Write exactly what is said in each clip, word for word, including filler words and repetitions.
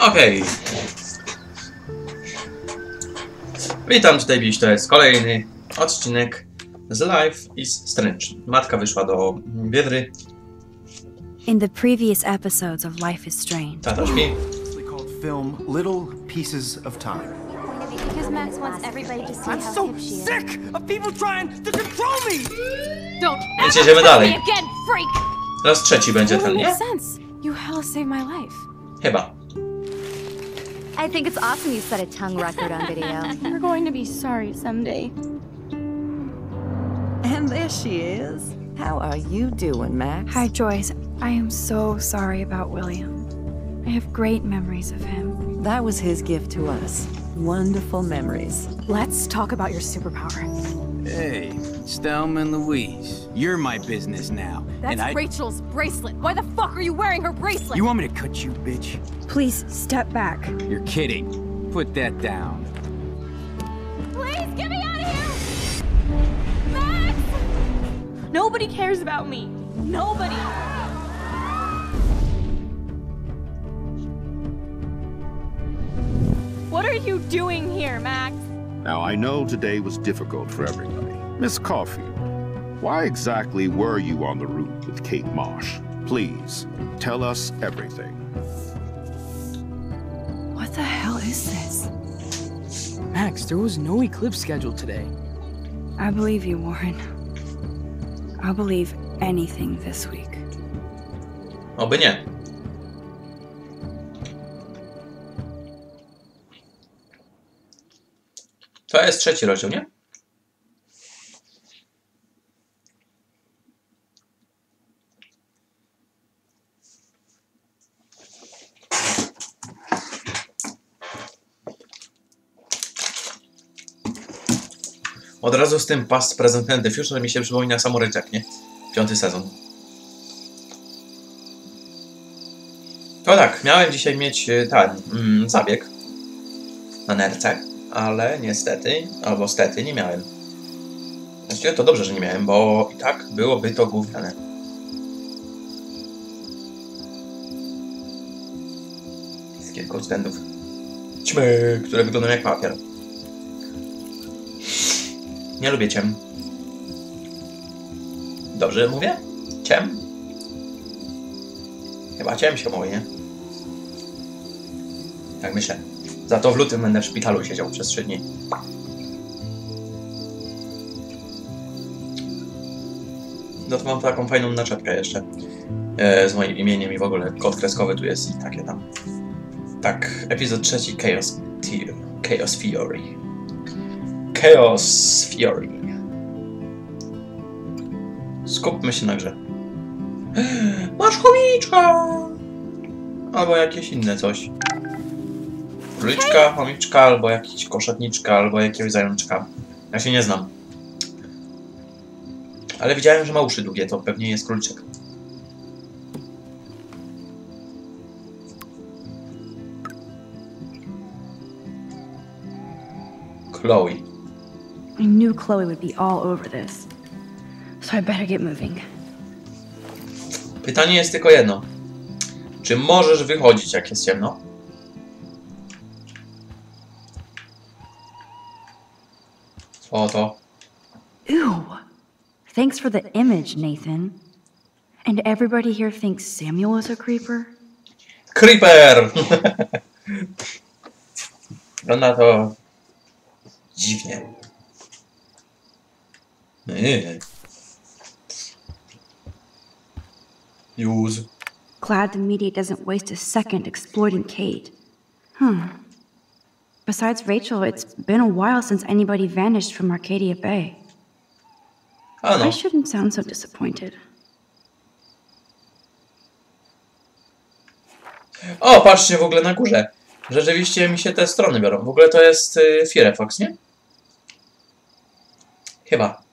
Okej. Okay. Witam tutaj dziś, to jest kolejny odcinek z Life is Strange. Matka wyszła do Biedry. In the previous episodes of Life is Strange. Tata śpi. Called film Little Pieces of Time. Because Max wants everybody to see I'm how so hip she is. sick of people trying to control me. Don't Więc ever jedziemy dalej. me again, freak! Raz trzeci będzie ten, nie? Makes sense. You hella saved my life. Chyba. I think it's awesome you set a tongue record on video. You're going to be sorry someday. And there she is. How are you doing, Max? Hi, Joyce. I am so sorry about William. I have great memories of him. That was his gift to us. Wonderful memories. Let's talk about your superpower. Hey, Stelma and Louise, you're my business now. That's and I... Rachel's bracelet. Why the fuck are you wearing her bracelet? You want me to cut you, bitch? Please step back. You're kidding. Put that down. Please get me out of here! Max! Nobody cares about me. Nobody. What are you doing here, Max? Now, I know today was difficult for everybody. Miss Caulfield, why exactly were you on the route with Kate Marsh? Please, tell us everything. What the hell is this? Max, there was no eclipse scheduled today. I believe you, Warren. I'll believe anything this week. Oby nie. To jest trzeci rozdział, nie? Od razu z tym Past, Present and the Future mi się przypomina Samurai Jack, nie? Piąty sezon. To tak, miałem dzisiaj mieć ten mm, zabieg na nerce, ale niestety, albo stety nie miałem. Właściwie to dobrze, że nie miałem, bo i tak byłoby to gówniane. Z kilku względów. Ćmy, które wyglądają jak papier. Nie lubię ciem. Dobrze mówię? Ciem? Chyba ciem się mówi, nie? Tak myślę. Za to w lutym będę w szpitalu siedział przez trzy dni. No to mam taką fajną naczepkę jeszcze. E, z moim imieniem i w ogóle kod kreskowy tu jest i takie tam. Tak, epizod trzeci Chaos, Chaos Fury. Chaos Fury. Skupmy się na grze. Masz chomiczka! Albo jakieś inne coś. Króliczka, chomiczka, albo jakiś koszatniczka, albo jakiegoś zajączka. Ja się nie znam. Ale widziałem, że ma uszy długie, to pewnie jest króliczek. Chloe. I knew Chloe would be all over this. So I better get moving. Pytanie jest tylko jedno. Czy możesz wychodzić, jak jest ciemno? Oto. Ew. Thanks for the image, Nathan. And everybody here thinks Samuel is a creeper? Creeper! Wygląda to dziwnie. Nie. Use. Glad the media doesn't waste a second exploiting Kate. Hmm. Besides Rachel, it's been a while since anybody vanished from Arcadia Bay. A no. I shouldn't sound so disappointed. O, patrzcie w ogóle na górze. Rzeczywiście mi się te strony biorą. W ogóle to jest y, Firefox, nie? Chyba.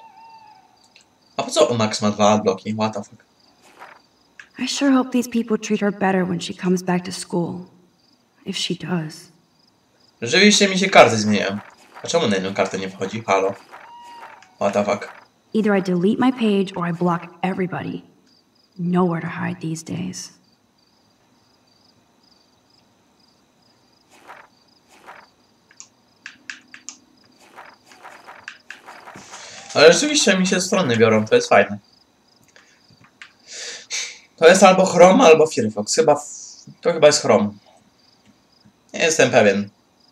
A po co Max ma dwa adblocki? What the fuck? I sure hope these people treat her better when she comes back to school. If she does. Rzeczywiście mi się karty zmieniają. A czemu na jedną kartę nie wchodzi? Halo. What the fuck? Either I delete my page or I block everybody. Nowhere to hide these days. Ale rzeczywiście mi się strony biorą, to jest fajne. To jest albo Chrome, albo Firefox. Chyba... To chyba jest Chrome. Nie jestem pewien.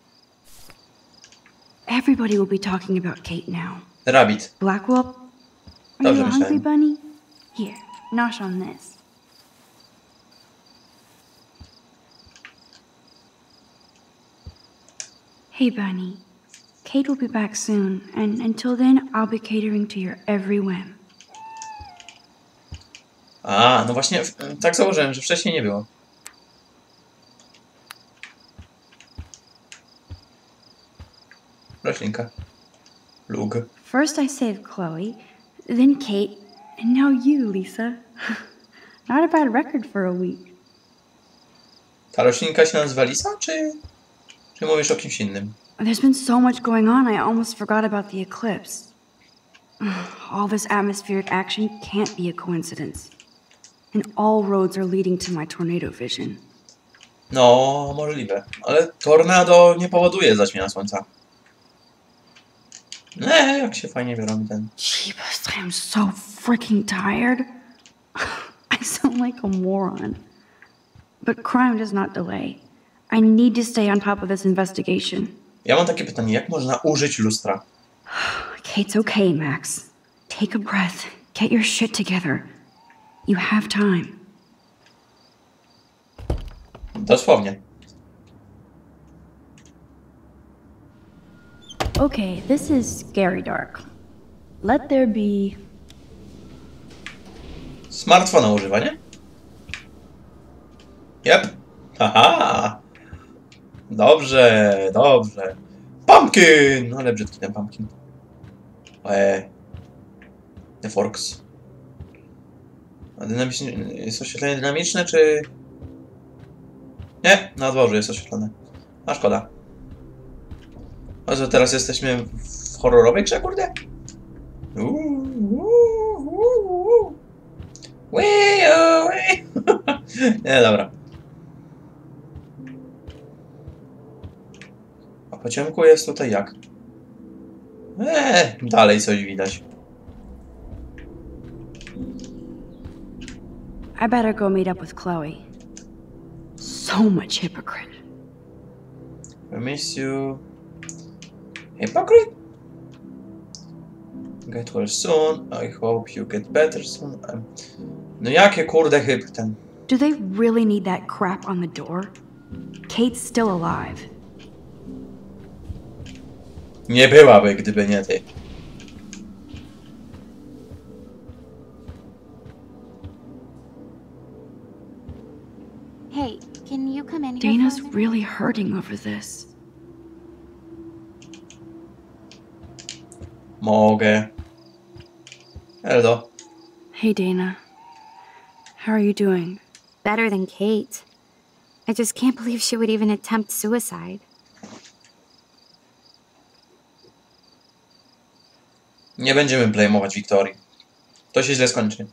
Everybody will be talking about Kate now. Rabbit. Blackwell, are Dobrze you hungry, myślałem. bunny? Here, nosh on this. Hey, bunny. Kate will be back soon, and until then, I'll be catering to your every whim. A, no właśnie, tak założyłem, że wcześniej nie było. Roślinka. Lug. First I saved Chloe, then Kate, and now you, Lisa. Not a bad record for a week. Ta roślinka się nazywa Lisa, czy... Czy mówisz o kimś innym? There's been so much going on, I almost forgot about the eclipse. All this atmospheric action can't be a coincidence. And all roads are leading to my tornado vision. No, możliwe. Ale tornado nie powoduje zaćmienia słońca. Nie, jak się fajnie robi ten. Jeebus, I am so freaking tired. I sound like a moron. But crime does not delay. I need to stay on top of this investigation. Ja mam takie pytanie, jak można użyć lustra? Kate's okay, Max. Take a breath. Get your shit together. You have time. Dosłownie. Okay, this is scary dark. Let there be... Smartfona używa, nie? Yep. Haha. Dobrze, dobrze. Pumpkin! Ale brzydki ten pumpkin. Eee. The Forks. A dynamiczne, jest oświetlenie dynamiczne, czy... Nie, na dworzu jest oświetlone. A szkoda. A co, teraz jesteśmy w horrorowej grze, kurde? Uuu, uuu, uuu. Wee, oh, wee. Nie, dobra. A po ciemku jest tutaj jak? Eee, dalej coś widać. I better go meet up with Chloe. So much hypocrite. I miss you. Hypocrite? Get well soon. I hope you get better soon. Um, no jakie kurde hyp ten. Do they really need that crap on the door? Kate's still alive. Nie byłaby, gdyby nie ty. Hey, can you come in here for a Dana's minute? really hurting over this. Mogę. Eldo. Hey, Dana. How are you doing? Better than Kate. I just can't believe she would even attempt suicide. Nie będziemy blamować Wiktorii. To się źle skończy.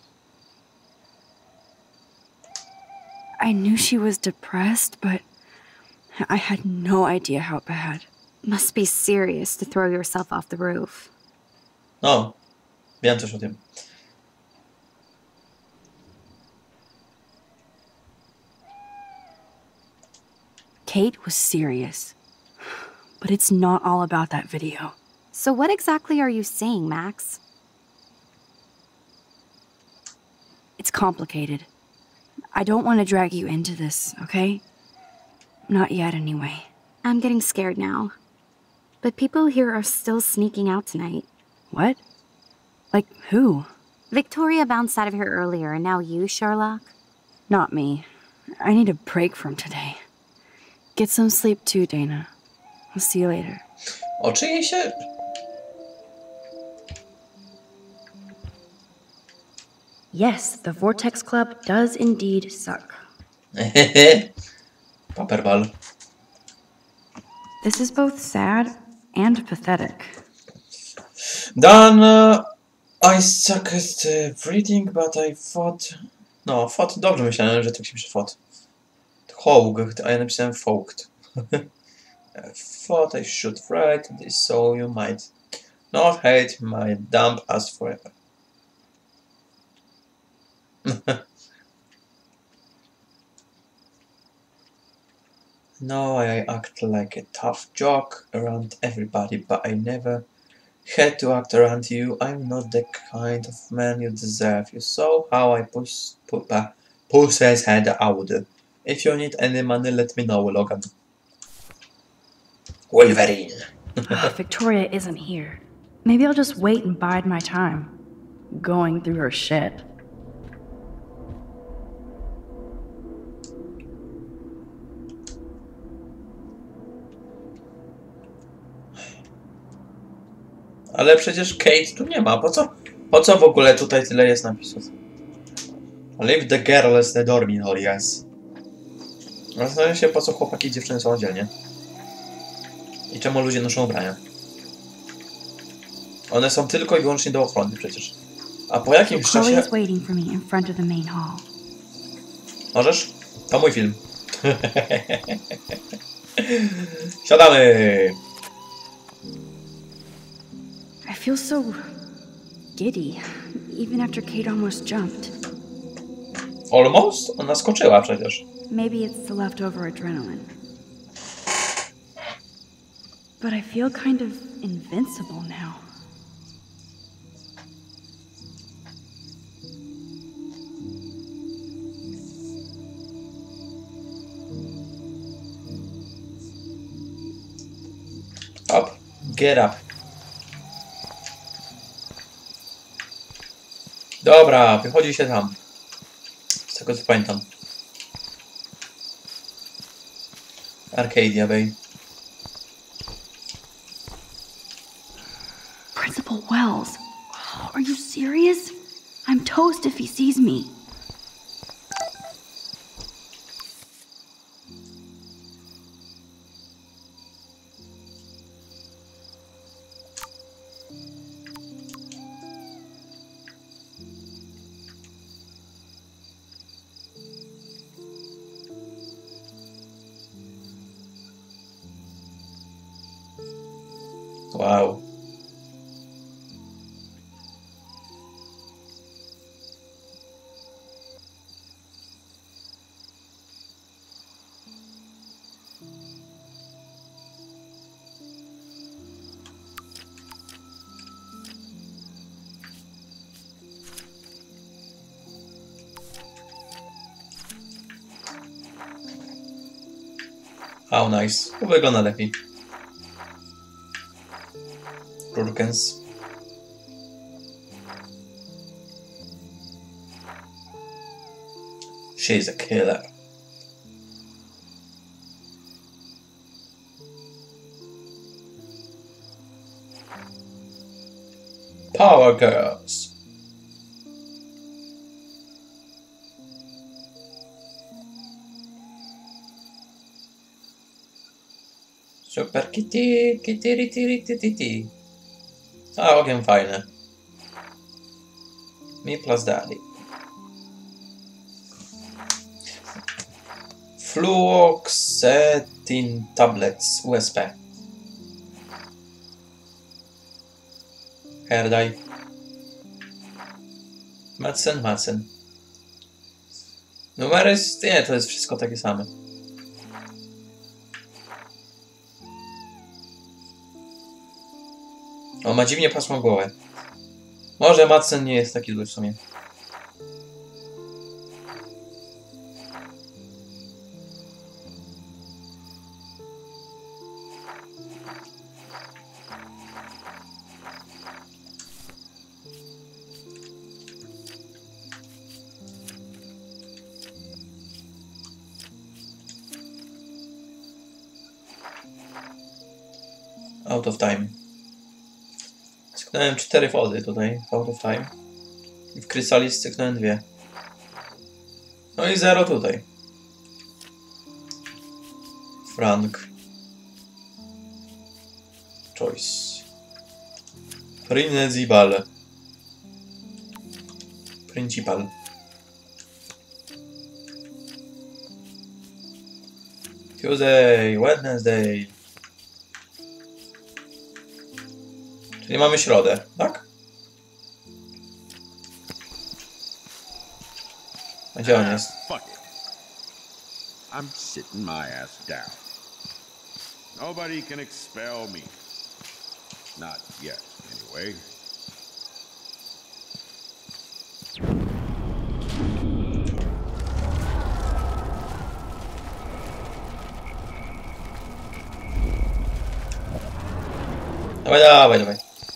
I knew she was depressed, but I had no idea how bad. Must be serious to throw yourself off the roof. No, wiem coś o tym. Kate was serious. But it's not all about that video. So what exactly are you saying, Max? It's complicated. I don't want to drag you into this, okay? Not yet, anyway. I'm getting scared now. But people here are still sneaking out tonight. What? Like who? Victoria bounced out of here earlier, and now you, Sherlock? Not me. I need a break from today. Get some sleep too, Dana. I'll see you later. O czyjej się... Yes, the Vortex Club does indeed suck. Paperball. This is both sad and pathetic. Dan, uh, I suck at uh, reading, but I thought... No, thought, dobrze myślałem, że tak się pisze thought. Hołg, a ja napisałem folked. I thought I should write this so you might Not hate my dump us forever. No, I act like a tough jock around everybody, but I never had to act around you. I'm not the kind of man you deserve. You saw how I push, pu uh, push his head out. If you need any money, let me know, Logan. Wolverine. Victoria isn't here. Maybe I'll just wait and bide my time. Going through her shit. Ale przecież Kate tu nie ma. Po co? Po co w ogóle tutaj tyle jest napisów? Leave the girl as the dormitory, yes. Zastanawiam się, po co chłopaki i dziewczyny są oddzielnie. I czemu ludzie noszą ubrania. One są tylko i wyłącznie do ochrony przecież. A po jakimś Chloe czasie... is waiting for me in front of the main hall. Możesz? To mój film. Siadamy! I feel so giddy, even after Kate almost jumped. Almost? Ona skoczyła przecież. Maybe it's the leftover adrenaline. But I feel kind of invincible now. Up. Get up. Dobra, wychodzi się tam. Z tego co pamiętam. Arcadia Bay. Principal Wells, are you serious? I'm toast if he sees me. Wow. How nice. To wygląda lepiej. Rurkens. She's a killer. Power Girls. Super kitty, kitty, kitty, kitty, kitty. Całkiem fajne. Me plus daddy. Fluoxetine tablets U S P. Hair dye. Madsen, Madsen. Numery, nie, to jest wszystko takie same. O, ma dziwnie pasmą głowę. Może Madsen nie jest taki zły w sumie. Out of time. Cyknąłem cztery wody tutaj, out of time. I w Chrysalis cyknąłem dwie. No i zero tutaj. Frank. Choice. Principal. Principal. Tuesday, Wednesday. Czyli mamy środę, tak? A gdzie on jest? Fuck it. I'm sitting my ass down. Nobody can expel me. Not yet, anyway. Dawaj, dawaj, dawaj.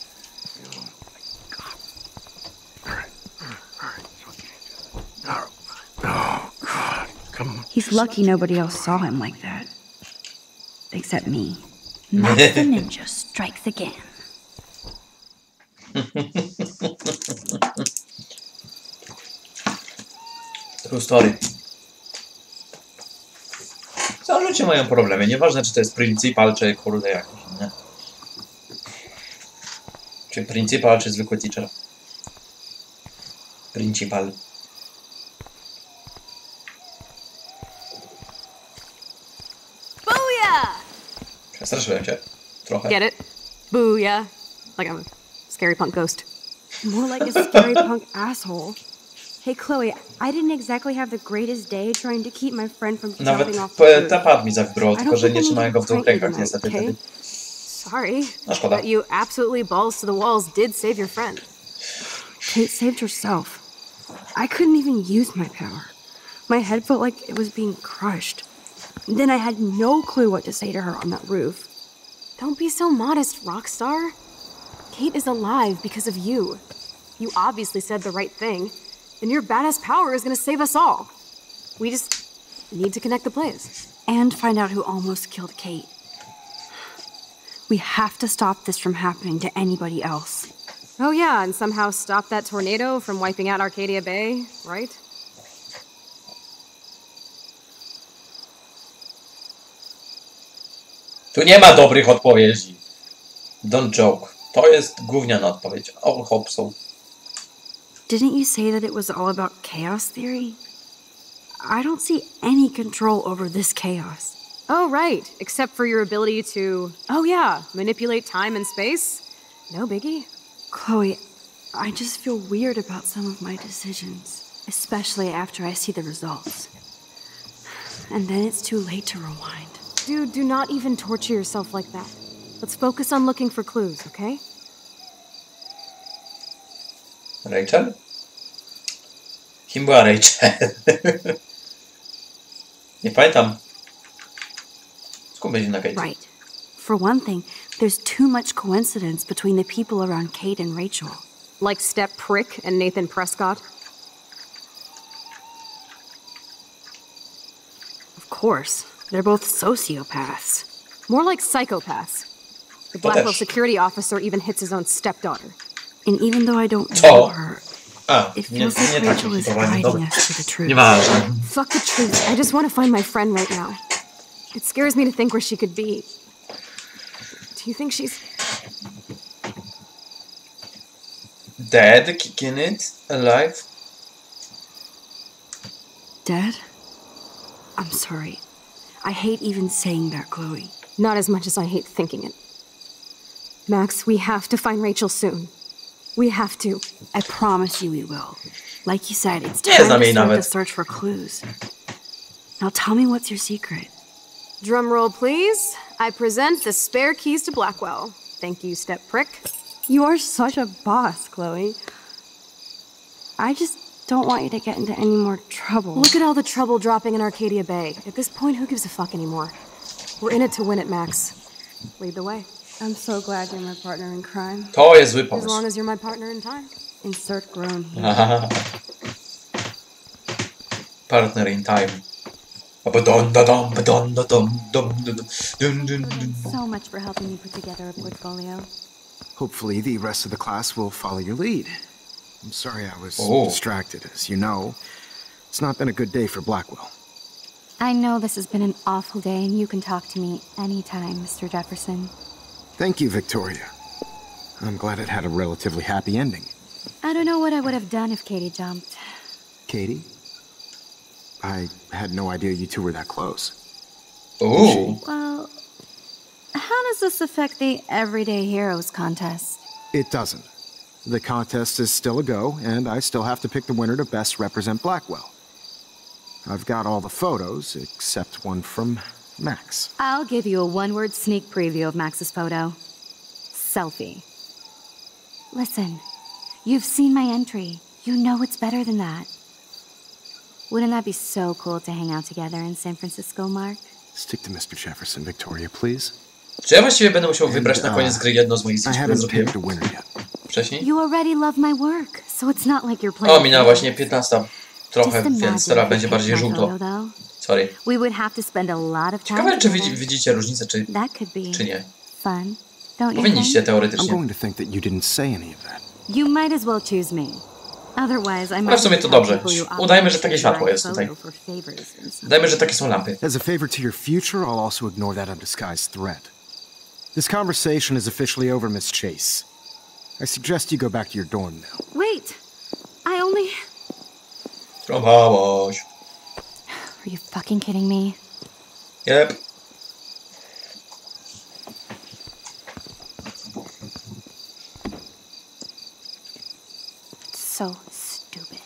He's lucky nobody else saw him like that. Except me. Max the Ninja strikes again. True story. Co ludzie mają problemy, nieważne czy to jest Principal, czy kurde jakiś, nie? Czy Principal, czy zwykły teacher. Principal. Booyah! Przestraszyłem cię. Trochę. Get it? Booyah. Like I'm a scary punk ghost. More like a scary punk asshole. Hey Chloe, I didn't exactly have the greatest day trying to keep my friend from Nawet jumping off p- the roof. ta pad mi zawibrował, tylko że nie trzymałem go w dwóch rękach tonight, niestety okay? wtedy. Sorry. No szkoda. But you absolutely balls to the walls did save your friend. Kate saved herself. I couldn't even use my power. My head felt like it was being crushed. Then I had no clue what to say to her on that roof. Don't be so modest, Rockstar. Kate is alive because of you. You obviously said the right thing, and your badass power is gonna save us all. We just need to connect the plays. And find out who almost killed Kate. We have to stop this from happening to anybody else. Oh yeah, and somehow stop that tornado from wiping out Arcadia Bay, right? Tu nie ma dobrych odpowiedzi. Don't joke. To jest gówniana odpowiedź. All hope so. Didn't you say that it was all about chaos theory? I don't see any control over this chaos. Oh right, except for your ability to, oh yeah, manipulate time and space. No biggie. Chloe, I just feel weird about some of my decisions, especially after I see the results. And then it's too late to rewind. Dude, do not even torture yourself like that. Let's focus on looking for clues, okay? Rachel? Kim była Rachel? Nie pamiętam. Skąd będzie na Kate? Right. For one thing, there's too much coincidence between the people around Kate and Rachel. Like Step Prick and Nathan Prescott? Of course, they're both sociopaths. More like psychopaths. The To Blackwell też. security officer even hits his own stepdaughter. And even though I don't Co? know her, A, it nie, feels like nie tak Rachel is hitowanie, guiding dobra. us to the truth. Nieważne. Fuck the truth. I just want to find my friend right now. It scares me to think where she could be. Do you think she's... Dead, kicking it, alive. Dead? I'm sorry. I hate even saying that, Chloe. Not as much as I hate thinking it. Max, we have to find Rachel soon. We have to. I promise you we will. Like you said, it's Nie time znam to jej start nawet. the search for clues. Now tell me what's your secret. Drum roll, please. I present the spare keys to Blackwell. Thank you, Step Prick. You are such a boss, Chloe. I just don't want you to get into any more trouble. Look at all the trouble dropping in Arcadia Bay. At this point, who gives a fuck anymore? We're in it to win it, Max. Lead the way. I'm so glad you're my partner in crime. To jest zły As long pomysł. as you're my partner in time. Insert groan here. Haha. Partner in time. Ba-dum, da-dum, ba-dum, da-dum, dum, dum, dum, dum, dum. So much for helping me put together a portfolio. Hopefully, the rest of the class will follow your lead. I'm sorry I was Oh. distracted. As you know, it's not been a good day for Blackwell. I know this has been an awful day, and you can talk to me anytime, Mister Jefferson. Thank you, Victoria. I'm glad it had a relatively happy ending. I don't know what I would have done if Katie jumped. Katie? I had no idea you two were that close. Ooh. Well, how does this affect the Everyday Heroes contest? It doesn't. The contest is still a go, and I still have to pick the winner to best represent Blackwell. I've got all the photos, except one from Max. I'll give you a one-word sneak preview of Max's photo. Selfie. Listen, you've seen my entry. You know it's better than that. Wouldn't that be so cool to hang out together in San Francisco, Mark? Stick to mister Jefferson, Victoria, please. Czy ja właściwie będę musiał wybrać na koniec gry jedno z moich I zdjęć, które haven't zrobiłem picked a winner yet. wcześniej? You already love my work, so it's not like you're playing. O, minęła właśnie piętnasta. Trochę, Just więc imagine teraz if będzie you bardziej picked my żółto. photo, though. Sorry. We would have to spend a lot of time Ciekawe, czy together. widzi, widzicie różnicę, czy, That could be czy nie. fun, don't you Powinniście think? I'm teoretycznie. going to think that you didn't say any of that. You might as well choose me. Otherwise, I Ale w might sumie to tell dobrze. people you Udajmy, że often takie światło my jest tutaj. photo for favoritism. Dajmy, że takie są lampy. As a favor to your future, I'll also ignore that undisguised threat. This conversation is officially over, Miss Chase. I suggest you go back to your dorm now. Wait! I only... Trąbałaś. Are you fucking kidding me? Yep. So stupid.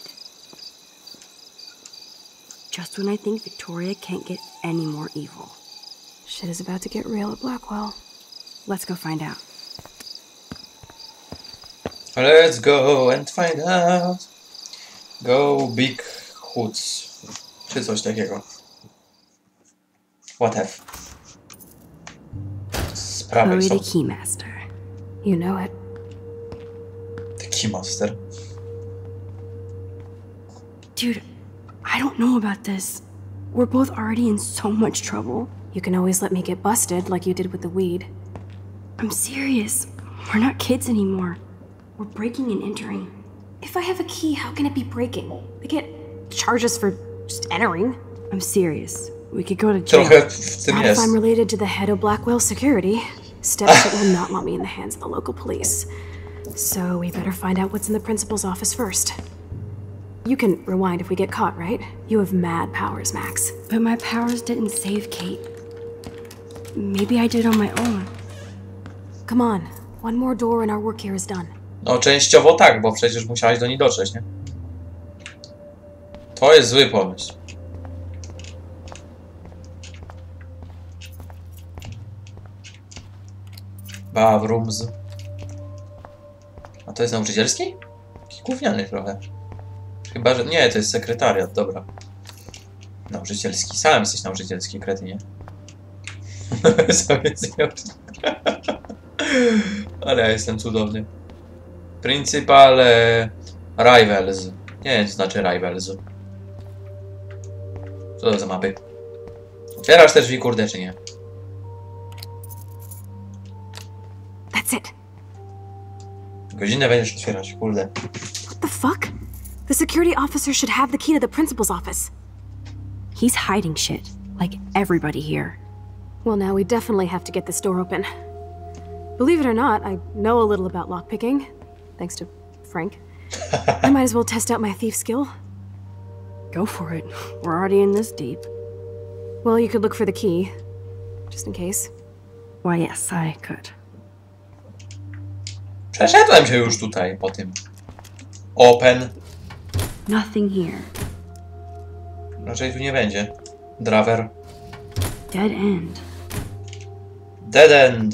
Just when I think Victoria can't get any more evil. Shit is about to get real at Blackwell. Let's go find out. Let's go and find out. Go big hoods. Czy coś takiego. What have? Z prawej Chloe są. the Keymaster. You know it. The Keymaster. Dude, I don't know about this. We're both already in so much trouble. You can always let me get busted like you did with the weed. I'm serious. We're not kids anymore. We're breaking and entering. If I have a key, how can it be breaking? They get charges for just entering. I'm serious. We could go to jail. Trochę w tym Not if jest. I'm related to the head of Blackwell Security. Steps that will not want me in the hands of the local police. So we better find out what's in the principal's office first. You can rewind if we get caught, right? You have mad powers, Max. But my powers didn't save Kate. Maybe I did on my own. Come on. One more door and our work here is done. No częściowo tak, bo przecież musiałaś do niej dotrzeć, nie? To jest zły pomysł. Bathrooms. A to jest nauczycielski? Taki gówniany trochę. Chyba, że... Nie, to jest sekretariat, dobra. Nauczycielski. Sam jesteś nauczycielski, kretynie. Sam jesteś nauczycielski. Ale ja jestem cudowny. Principal e, Rivals. Nie wiem, co znaczy Rivals. Co to za mapy? Otwierasz te drzwi, kurde, czy nie? That's it. Godzinę będziesz otwierać, kurde. What the fuck? The security officer should have the key to the principal's office. He's hiding shit, like everybody here. Well, now we definitely have to get this door open. Believe it or not, I know a little about lockpicking, thanks to Frank. I might as well test out my thief skill. Go for it. We're already in this deep. Well, you could look for the key, just in case. Why, yes, I could. Przeszedłem się już tutaj po tym. Open. Nothing here. Raczej tu nie będzie. Driver. Dead end. Dead end.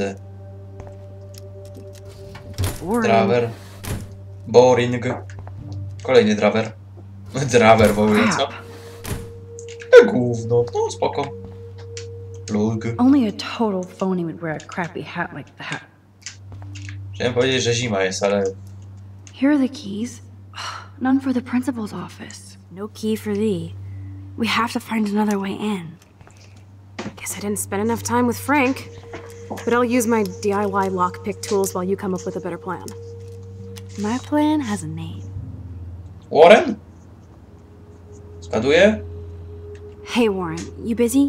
Boring. Driver. Boring. Kolejny driver. Driver w ogóle, co? To gówno. No spoko. Lug. Only a total phony would wear a crappy hat like that. Chciałem powiedzieć, że zima jest, ale... Here are the keys. None for the principal's office. No key for thee. We have to find another way in. Guess I didn't spend enough time with Frank. But I'll use my D I Y lockpick tools while you come up with a better plan. My plan has a name. Warren? Zgaduję? Hey, Warren, you busy?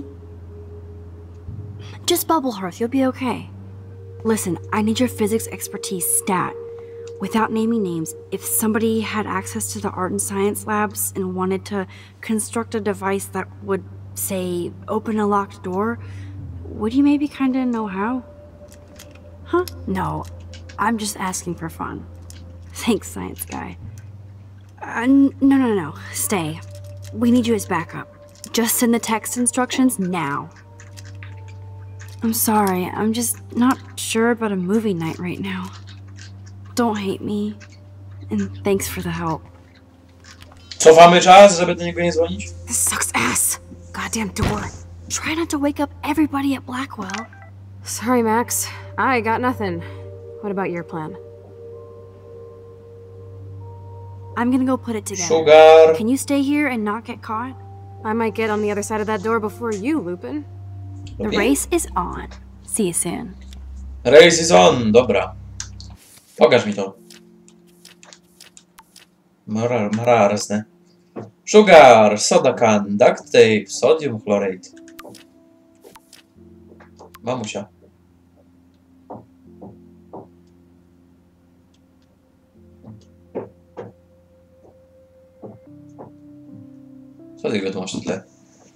Just bubble hearth, you'll be okay. Listen, I need your physics expertise stat. Without naming names, if somebody had access to the art and science labs and wanted to construct a device that would, say, open a locked door, would you maybe kinda know how? Huh? No. I'm just asking for fun. Thanks, science guy. Uh, n- no, no, no. Stay. We need you as backup. Just send the text instructions now. I'm sorry. I'm just not sure about a movie night right now. Don't hate me. And thanks for the help. Cofamy czas, żeby do niego nie dzwonić? This sucks ass. Goddamn door. Try not to wake up everybody at Blackwell. Sorry, Max. I got nothing. What about your plan? I'm gonna go put it together. Sugar. Can you stay here and not get caught? I might get on the other side of that door before you, Lupin. The race is on. See you soon. Race is on. Dobra. Pokaż mi to. Marar, mararzne. Sugar, soda can, duct tape, sodium chlorate. Mamusia. Co ty tu masz w tle?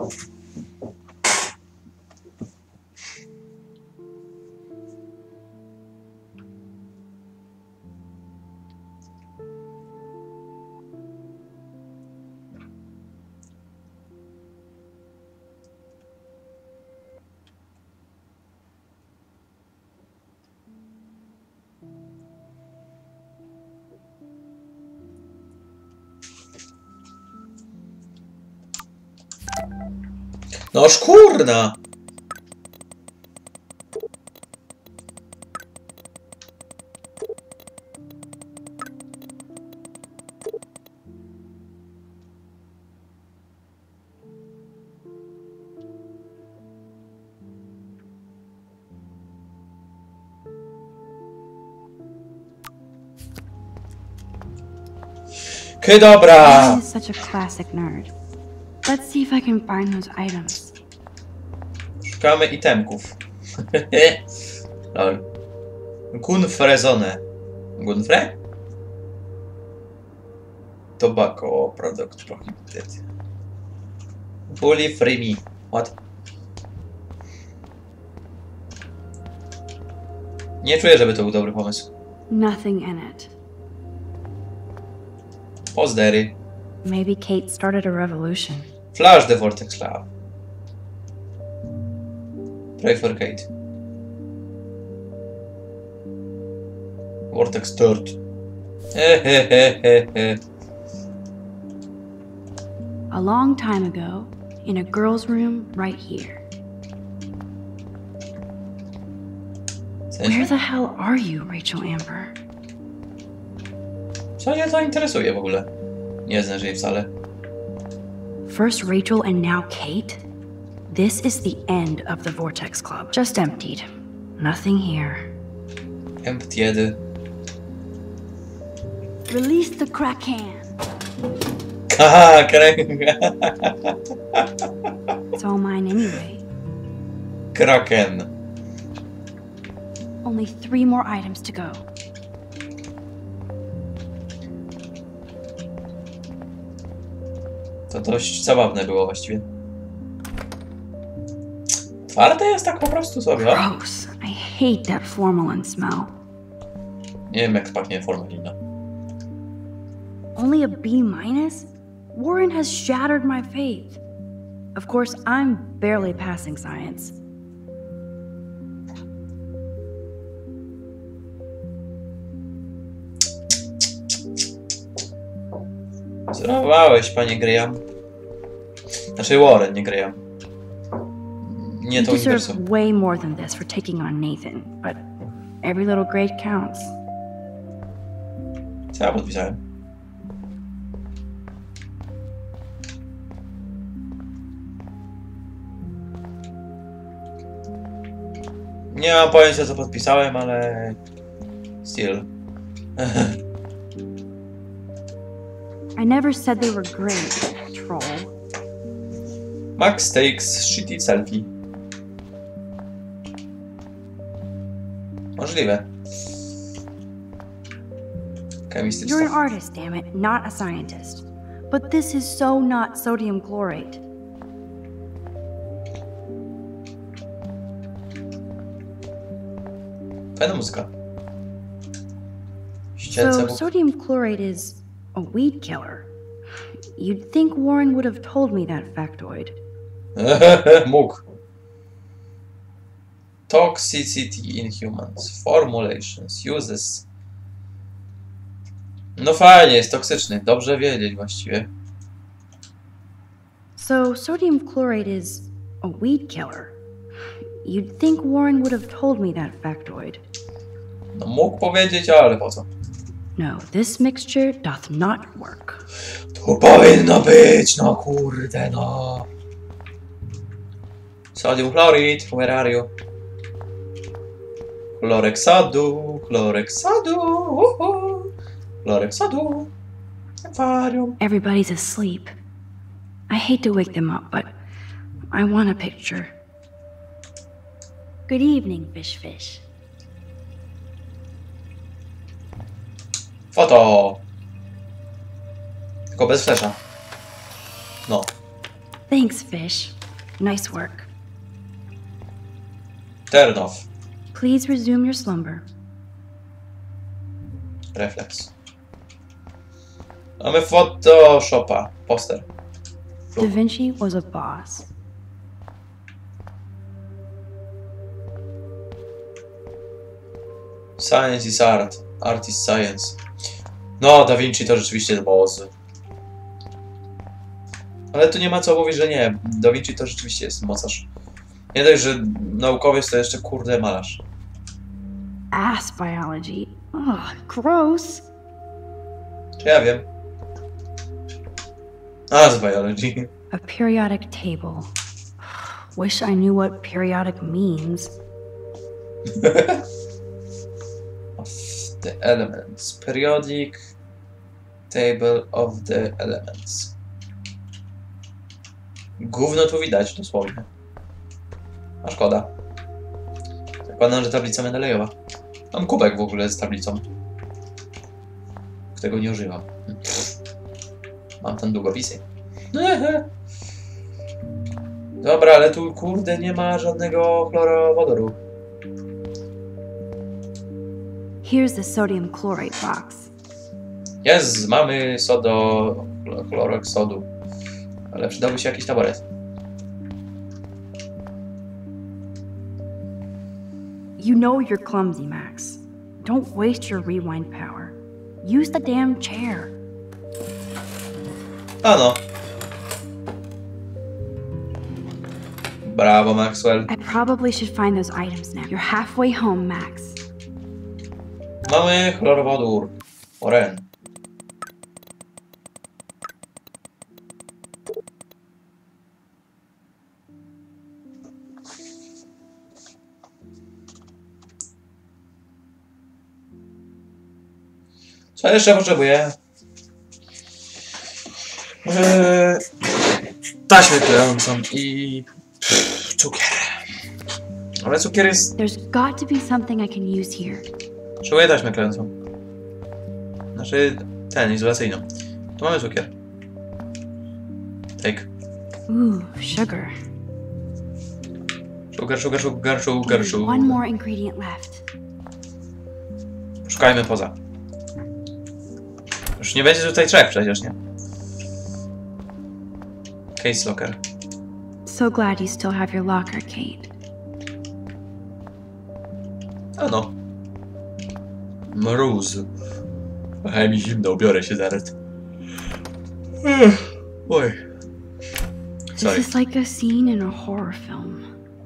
No szkurna! Okej, dobra! He's such a classic nerd. Let's see if I can find those items. Szukamy itemków. Lol. Gunfrezone. Gunfre? Tobacco product prohibited. Bully free me. What? Nie czuję, żeby to był dobry pomysł. Nothing in it. Pozdery. Maybe Kate started a revolution. Flash the Vortex Lab. Pray for Kate. Vortex Third. A long time ago, in a girl's room right here. Where the hell are you, Rachel Amber? Co mnie to interesuje w ogóle? Nie znasz jej wcale. First Rachel and now Kate? This is the end of the Vortex Club. Just emptied. Nothing here. Emptiedy. Release the Kraken. Haha, Kraken. It's all mine anyway. Kraken. Only three more items to go. To dość zabawne było właściwie. Twarde jest tak po prostu sobie, o? Gross. I hate that formalin smell. Nie wiem, jak pachnie formalina. Only a B minus? Warren has shattered my faith. Of course, I'm barely passing science. Zrowałeś, panie Graham. Znaczy Warren, nie Graham. Nie You to deserve uniwersum. way more than this for taking on Nathan, but every little grade counts. Co ja podpisałem? Nie mam pojęcia, co podpisałem, ale... Still. I never said they were great, troll. Max takes shitty selfie. Możliwe. Chemistry You're an stuff. artist, damn it, not a scientist. But this is so not sodium chlorate. Fajna muzyka. So, sodium chloride is a weed killer. You'd think Warren would have told me that factoid. Mógł. Toxicity in humans. Formulations. Uses. No fajnie, jest toksyczny. Dobrze wiedzieć właściwie. So, sodium chloride is a weed killer. You'd think Warren would have told me that factoid. No mógł powiedzieć, ale po co? No, this mixture doth not work. To powinno być, no kurde, no. Sodium chloride, where are you? Chloreksadu, chloreksadu, uhu. Chloreksadu, aquarium. Everybody's asleep. I hate to wake them up, but I want a picture. Good evening, Fish Fish. Foto! Tylko bez flesza. No. Thanks, Fish. Nice work. Turn off. Please resume your slumber. Reflex. Mamy Photoshopa. Poster. Da Vinci was a boss. Science is art. Art is science. No, Da Vinci to rzeczywiście boss. Ale tu nie ma co mówić, że nie. Da Vinci to rzeczywiście jest mocarz. Nie dość, że naukowiec to jeszcze kurde malarz. Ass biology. Ugh, gross. Czy ja wiem? Ass biology. A periodic table. Wish I knew what periodic means. Of the elements. Periodic table of the elements. Gówno tu widać dosłownie. A szkoda. Zakładam, że tablica Mendelejewa. Mam kubek w ogóle z tablicą. Którego nie używam. Mam tam długopisy. Dobra, ale tu kurde nie ma żadnego chlorowodoru. Here's the sodium chloride box. Jest, mamy sodo... chlorek sodu. Ale przydałby się jakiś taboret. You know you're clumsy, Max. Don't waste your rewind power. Use the damn chair. Ano. Brawo, Maxwell. I probably should find those items now. You're halfway home, Max. Mamy chlorowodór. Oren. Co jeszcze potrzebuję? Eee, taśmę klejącą i pff, cukier. Ale cukier jest... There's got to be something I can use here. Potrzebuję taśmę klejącą. Znaczy ten, izolacyjną. Tu mamy cukier. Take. Ooh, sugar. Sugar, sugar, sugar, sugar, There's sugar. one more ingredient left. Szukajmy poza. Już nie będzie tutaj trzech przecież, nie? Case locker. So glad you still have your locker, Kate. A no. Mróz. Trochę mi zimno, ubiorę się zaraz. Oj. Sorry. This is like a scene in a horror film.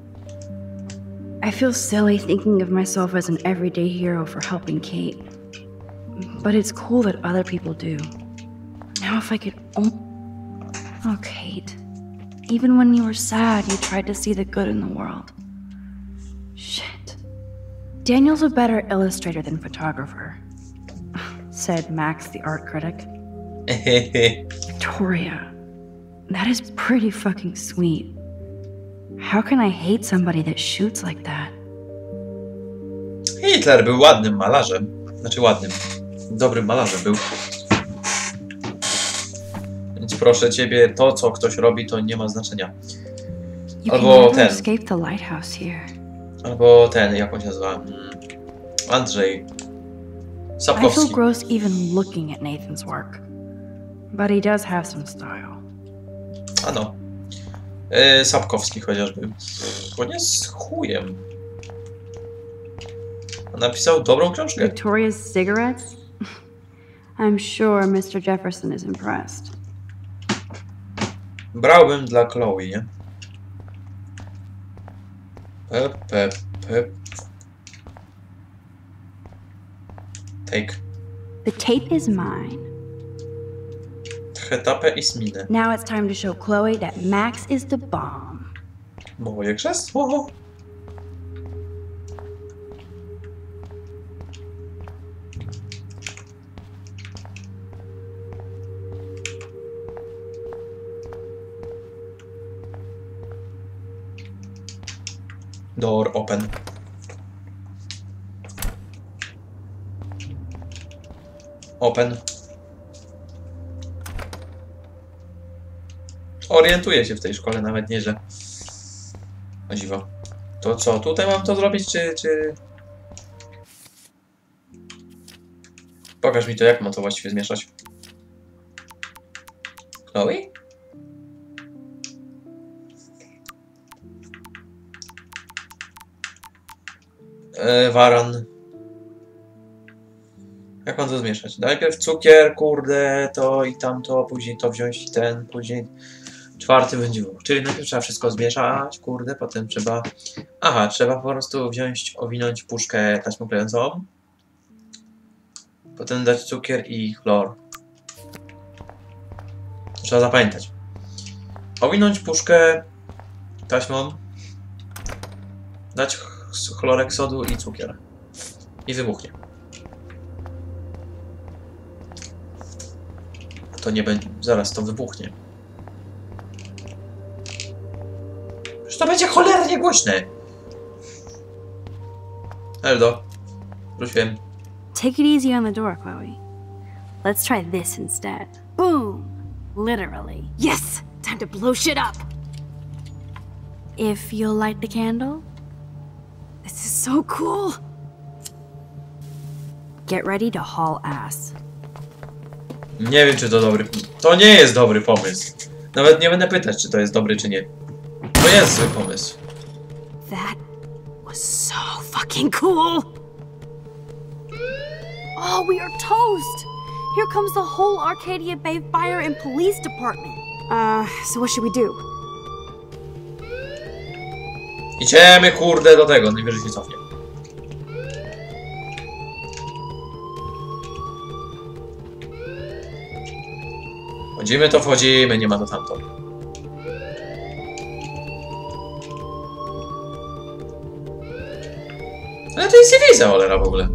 I feel silly thinking of myself as an everyday hero for helping Kate. But it's cool that other people do. Now if I could only... Oh, Kate. Even when you were sad, you tried to see the good in the world. Shit. Daniel's a better illustrator than photographer, said Max, the art critic. Victoria, that is pretty fucking sweet. How can I hate somebody that shoots like that? Hitler był ładnym malarzem. Znaczy ładnym. Dobrym malarzem był. Więc proszę ciebie, to co ktoś robi, to nie ma znaczenia. Albo ten. Albo Albo ten, jak on się nazywa? Andrzej. I Sapkowski. feel gross even looking at Nathan's work. But he does have some style. A no. Yy, Sapkowski chociażby. To nie z chujem. Napisał dobrą książkę. Victoria's cigarettes? I'm sure mister Jefferson is impressed. Brałbym dla Chloe, nie? Pep, pep, pep. Take. The tape is mine. Hetapę i Sminę. Now it's time to show Chloe that Max is the bomb. Moje krzesło. Door open. Open. Orientuję się w tej szkole nawet nieźle. O dziwo. To co, tutaj mam to zrobić, czy, czy... Pokaż mi to, jak mam to właściwie zmieszać. Chloe? Eee, Waran. Jak mam to zmieszać? Najpierw cukier, kurde, to i tamto, później to wziąć i ten, później czwarty będzie był. Czyli najpierw trzeba wszystko zmieszać, kurde, potem trzeba... Aha, trzeba po prostu wziąć, owinąć puszkę taśmą klejącą. Potem dać cukier i chlor. Trzeba zapamiętać. Owinąć puszkę taśmą. Dać chlorek sodu i cukier. I wybuchnie. To nie będzie... Zaraz to wybuchnie. Już to będzie cholernie głośne. Eldo. Wróciłem. Take it easy on the door, Chloe. Let's try this instead. Boom! Literally. Yes! Time to blow shit up! If you'll light the candle. This is so cool! Get ready to haul ass. Nie wiem, czy to dobry... To nie jest dobry pomysł. Nawet nie będę pytać, czy to jest dobry, czy nie. To jest zły pomysł. That was so fucking cool! Oh, we are toast! Here comes the whole Arcadia Bay Fire and Police Department. Uh, so what should we do? Idziemy, kurde, do tego. Najwyżej się cofnie. Wchodzimy, to wchodzimy, nie ma to tamto. Ale to jest Ibiza, cholera, w ogóle.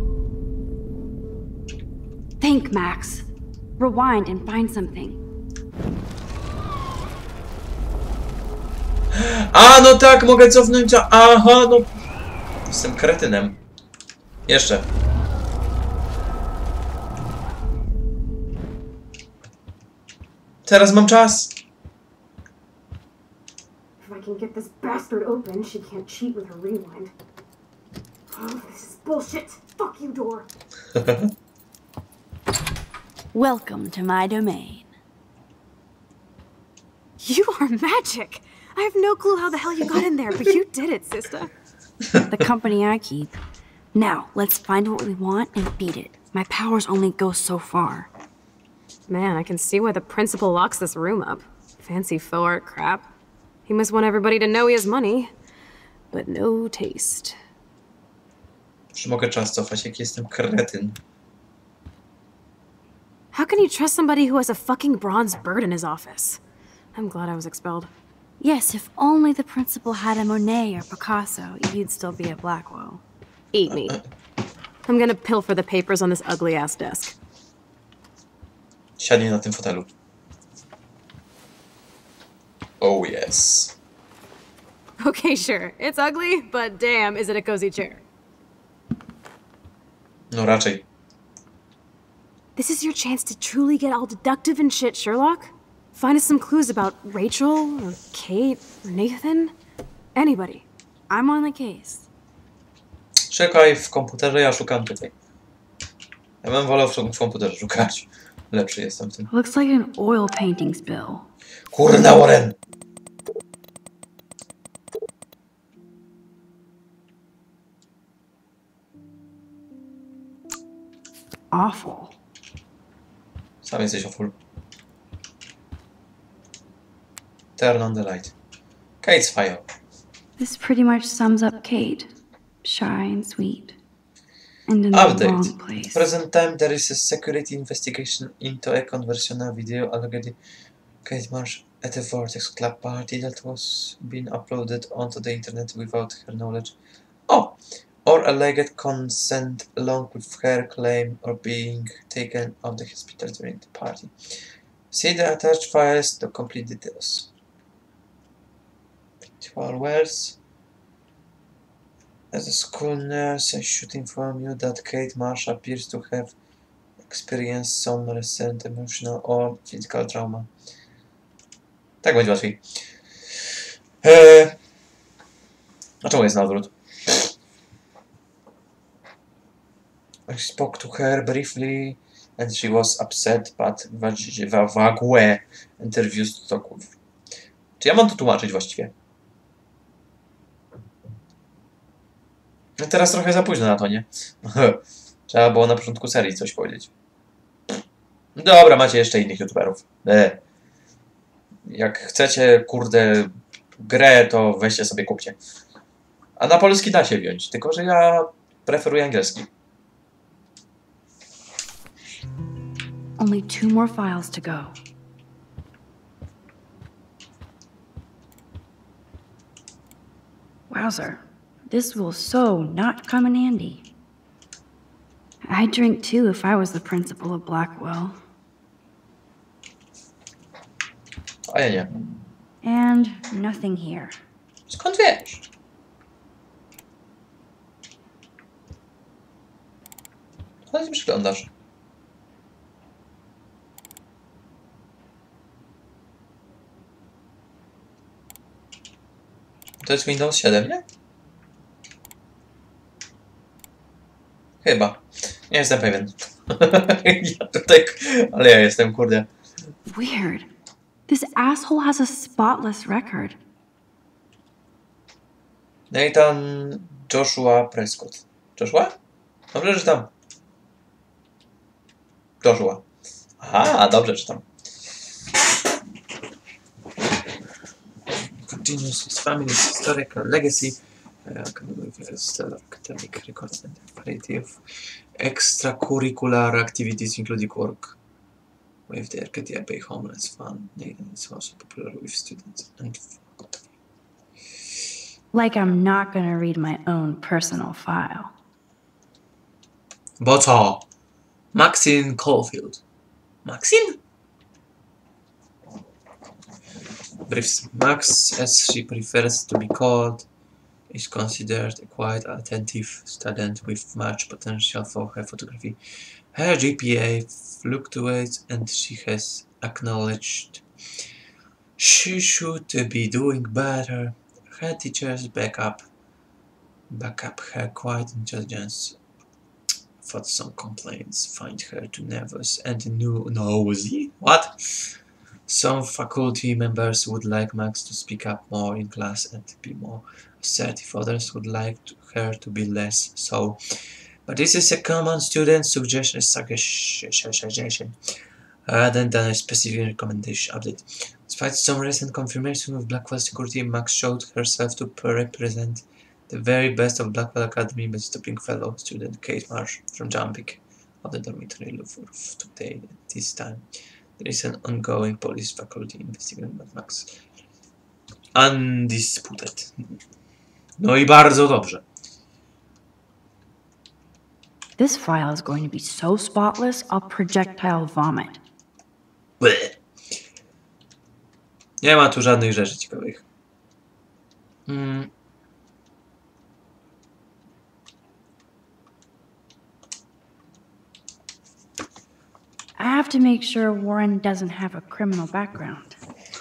Think, Max. Rewind and find something. A, no tak, mogę cofnąć, a... Aha, no... Jestem kretynem. Jeszcze. Teraz mam czas. If I can get this bastard open, she can't cheat with her rewind. Oh, this is bullshit. Fuck you, door. Welcome to my domain. You are magic. I have no clue how the hell you got in there, but you did it, sister. The company I keep. Now, let's find what we want and beat it. My powers only go so far. Man, I can see why the principal locks this room up. Fancy faux art crap. He must want everybody to know he has money. But no taste. Czy mogę czas cofać, jak jestem kretyn? How can you trust somebody who has a fucking bronze bird in his office? I'm glad I was expelled. Yes, if only the principal had a Monet or Picasso, you'd still be at Blackwell. Eat me. I'm gonna pilfer the papers on this ugly-ass desk. Siadnie na tym fotelu. Oh yes. Okay, sure. It's ugly, but damn, is it a cozy chair. No raczej. This is your chance to truly get all deductive and shit, Sherlock. Find us some clues about Rachel, or Kate, or Nathan. Anybody. I'm on the case. Szukaj w komputerze, ja szukam tutaj. Ja bym wolał w komputerze szukać. Lepszy jestem w tym. Looks like an oil painting spill. Kurna, Warren! Awful. Sam jesteś awful. Turn on the light. Kate's fire. This pretty much sums up Kate. Shy and sweet. And in the wrong Update. place. Present time there is a security investigation into a conversational video allegedly Kate Marsh at a Vortex Club party that was being uploaded onto the internet without her knowledge. Oh! Or alleged consent along with her claim or being taken off the hospital during the party. See the attached files to complete details. Words. As a school nurse, I should inform you that Kate Marsh appears to have experienced some recent emotional or physical trauma. Tak będzie łatwiej. Eee... A czemu jest na odwrót? I spoke to her briefly and she was upset, but Vague interviews to talk with. Czy ja mam to tłumaczyć właściwie? No teraz trochę za późno na to, nie? Trzeba było na początku serii coś powiedzieć. Dobra, macie jeszcze innych youtuberów. E. Jak chcecie, kurde, grę, to weźcie sobie, kupcie. A na polski da się wziąć, tylko że ja preferuję angielski. Only two more files to go. Wowzer. This will so not come in handy. I'd drink too if I was the principal of Blackwell. A ja nie. And nothing here. Skąd wiesz? Co ty przyglądasz? To jest Windows siedem, nie? Chyba. Nie jestem pewien. Ja tutaj... Ale ja jestem, kurde. Weird. This asshole has a spotless record. Nathan Joshua Prescott. Joshua? Dobrze czytam. Joshua. Aha, dobrze czytam. Continues his family's historical legacy. Stellar academic records and a variety of extracurricular activities, including work with the Arcadia Bay Homeless Fund. Nathan is also popular with students and faculty. Like I'm not gonna read my own personal file. Bo co? Maxine Caulfield. Maxine? Briefs. Max, as she prefers to be called, is considered a quite attentive student with much potential for her photography. Her G P A fluctuates and she has acknowledged she should be doing better. Her teachers back up, back up her quiet intelligence, but some complaints find her too nervous and no nosy. What? Some faculty members would like Max to speak up more in class and be more assertive. Others would like to, her to be less so. But this is a common student suggestion, suggestion rather than a specific recommendation update. Despite some recent confirmation of Blackwell security, Max showed herself to represent the very best of Blackwell Academy by stopping fellow student Kate Marsh from jumping on the dormitory roof today. At this time, there is an ongoing police faculty investigation by Max. Undisputed. No i bardzo dobrze. This file is going to be so spotless, I'll projectile vomit. Bleh. Nie ma tu żadnych rzeczy ciekawych. Hmm. I have to make sure Warren doesn't have a criminal background.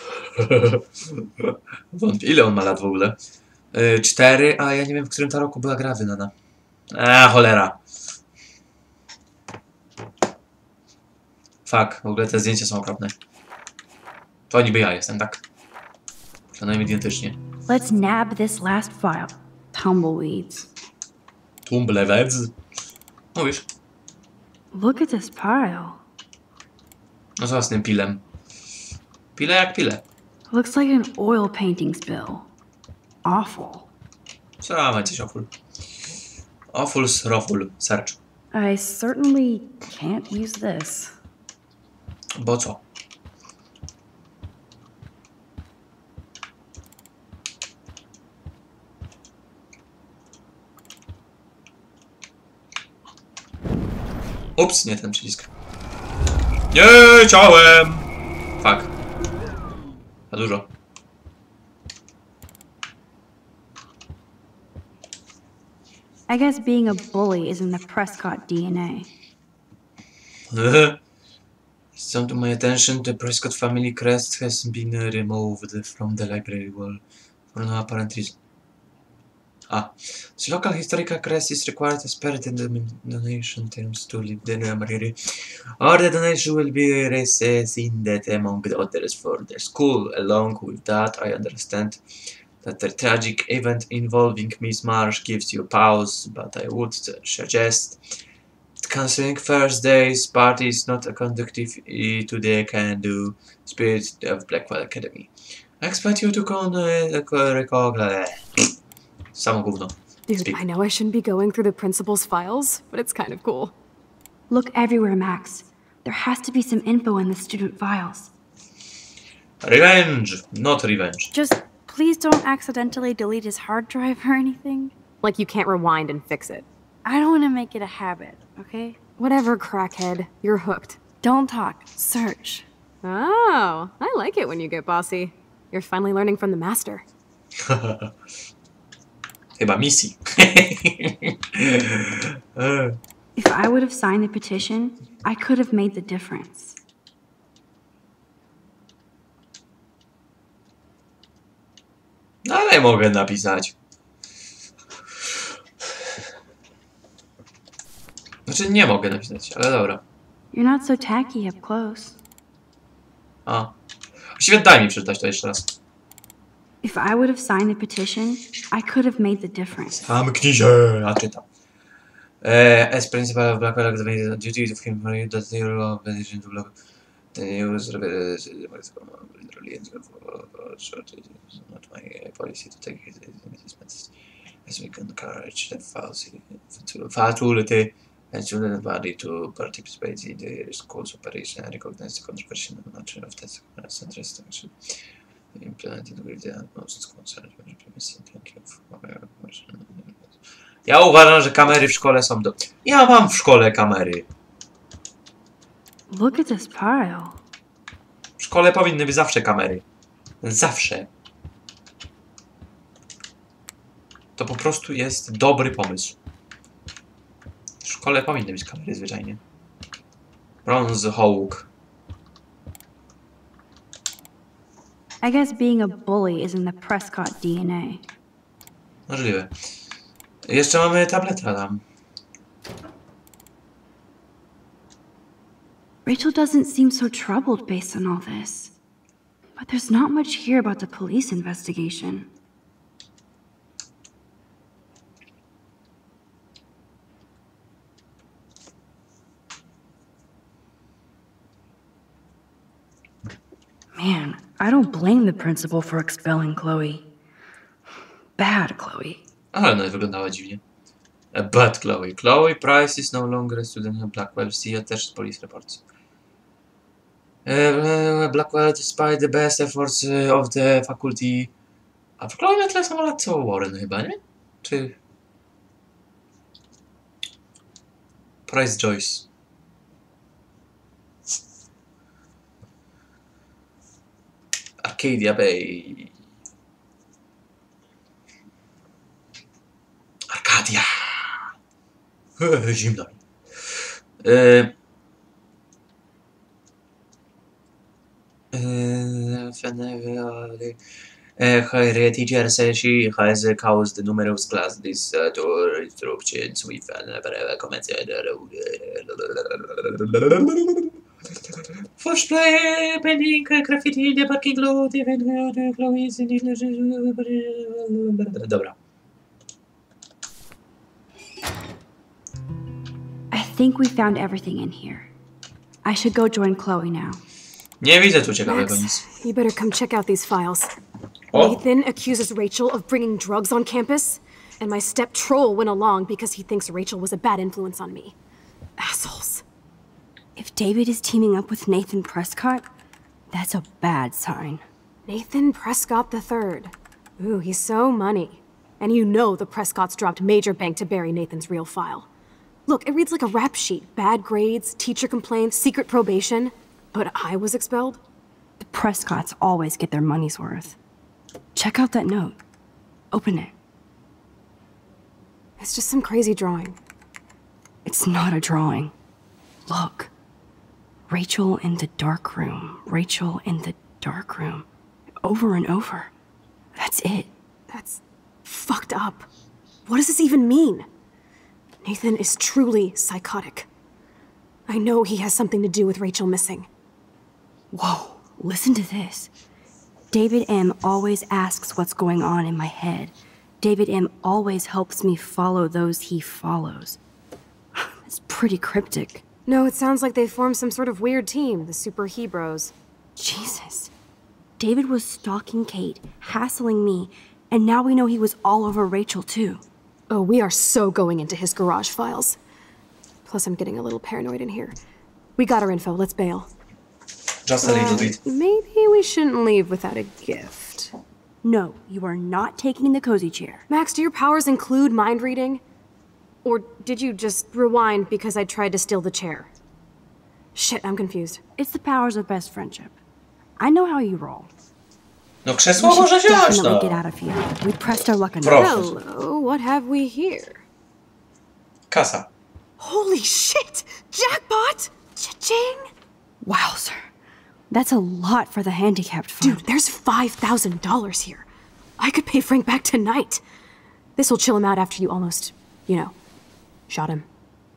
Wątpię, ile on ma lat w ogóle? Yy, cztery, a ja nie wiem, w którym ta roku była gra wydana. A cholera. Fuck, w ogóle te zdjęcia są okropne. To niby ja jestem, tak? Przynajmniej identycznie. Let's nab this last file. Tumbleweeds. Tumbleweds? Mówisz? Look at this pile. No co z tym pilem? Pile jak pile. Looks like an oil painting spill. Awful. Co ma coś awful? Awful, sroful, search. I certainly can't use this. Bo co? Ups, nie ten przycisk. Nie chciałem! Fuck. Za dużo. I guess being a bully is in the Prescott D N A. It's come to my attention the Prescott family crest has been removed from the library wall for no apparent reason. Ah, the local historical crest is required as per the donation terms to leave the library, or the donation will be rescinded among the others for the school. Along with that, I understand that the tragic event involving Miss Marsh gives you pause, but I would suggest that cancelling Thursday's party is not a conducive to the can-do spirit of Blackwell Academy. I expect you to con uh, recall. Samo gówno. Dude, Speak. I know I shouldn't be going through the principal's files, but it's kind of cool. Look everywhere, Max. There has to be some info in the student files. Revenge, not revenge. Just please don't accidentally delete his hard drive or anything. Like you can't rewind and fix it. I don't want to make it a habit, okay? Whatever, crackhead. You're hooked. Don't talk. Search. Oh, I like it when you get bossy. You're finally learning from the master. Chyba misji. If I would have signed the petition, I could have made the difference. No ale mogę napisać. Znaczy nie mogę napisać, ale dobra. You're not so tacky up close. A. Właściwie daj mi przeczytać to jeszcze raz. If I would have signed the petition, I could have made the difference. Zamknij się, a czytam. Uh, as principal of Blackwell Academy, the duty of him that the role of petition to Black the news not my policy to take his message as we encourage the faculty and student body to participate in the school's operation and recognize the controversial nature of this interest action implemented with the utmost concern. Thank you for Ja uważam, że kamery w szkole są do... Ja mam w szkole kamery. Look at this pile. W szkole powinny być zawsze kamery. Zawsze. To po prostu jest dobry pomysł. W szkole powinny być kamery zwyczajnie. Bronze Hawk. I guess being a bully is in the Prescott D N A. Możliwe. Jeszcze mamy tableta tam. Rachel doesn't seem so troubled based on all this. But there's not much here about the police investigation. Man, I don't blame the principal for expelling Chloe. Bad Chloe. Ale ona wyglądała dziwnie. But Chloe. Chloe Price is no longer a student of Blackwell. See attached police reports. Uh, Blackwell, despite the best efforts of the faculty... A w Chloe ma tyle samo lat co Warren chyba, nie? Czy... Price Joyce. Arcadia Bay. Arcadia. Zimno. Yy. Her teacher says she has caused numerous class disruptions with an comments. First play, pending, graffiti, the parking lot, event, dobra. I think we found everything in here. I should go join Chloe now. Nie widzę tu ciekawego nic. Max, you better come check out these files. O, Nathan accuses Rachel of bringing drugs on campus, and my step troll went along because he thinks Rachel was a bad influence on me. Assholes. If David is teaming up with Nathan Prescott, that's a bad sign. Nathan Prescott the third. Ooh, he's so money. And you know the Prescotts dropped major bank to bury Nathan's real file. Look, it reads like a rap sheet. Bad grades, teacher complaints, secret probation. But I was expelled? The Prescotts always get their money's worth. Check out that note. Open it. It's just some crazy drawing. It's not a drawing. Look. Rachel in the dark room. Rachel in the dark room. Over and over. That's it. That's fucked up. What does this even mean? Nathan is truly psychotic. I know he has something to do with Rachel missing. Whoa, listen to this. David M. always asks what's going on in my head. David M. always helps me follow those he follows. It's pretty cryptic. No, it sounds like they formed some sort of weird team, the Super Hebrews. Jesus. David was stalking Kate, hassling me, and now we know he was all over Rachel too. Oh, we are so going into his garage files. Plus, I'm getting a little paranoid in here. We got our info, let's bail. Just a little bit. Maybe we shouldn't leave without a gift. No, you are not taking the cozy chair. Max, do your powers include mind reading? Or did you just rewind because I tried to steal the chair? Shit, I'm confused. It's the powers of best friendship. I know how you roll. No krzesło We should może wziąć, definitely no. get out of here. We pressed our luck enough. Proszę. Hello, what have we here? Kasa. Holy shit! Jackpot! Cha-ching! Wow, sir. That's a lot for the handicapped fund. Dude, there's five thousand dollars here. I could pay Frank back tonight. This'll chill him out after you almost, you know, shot him.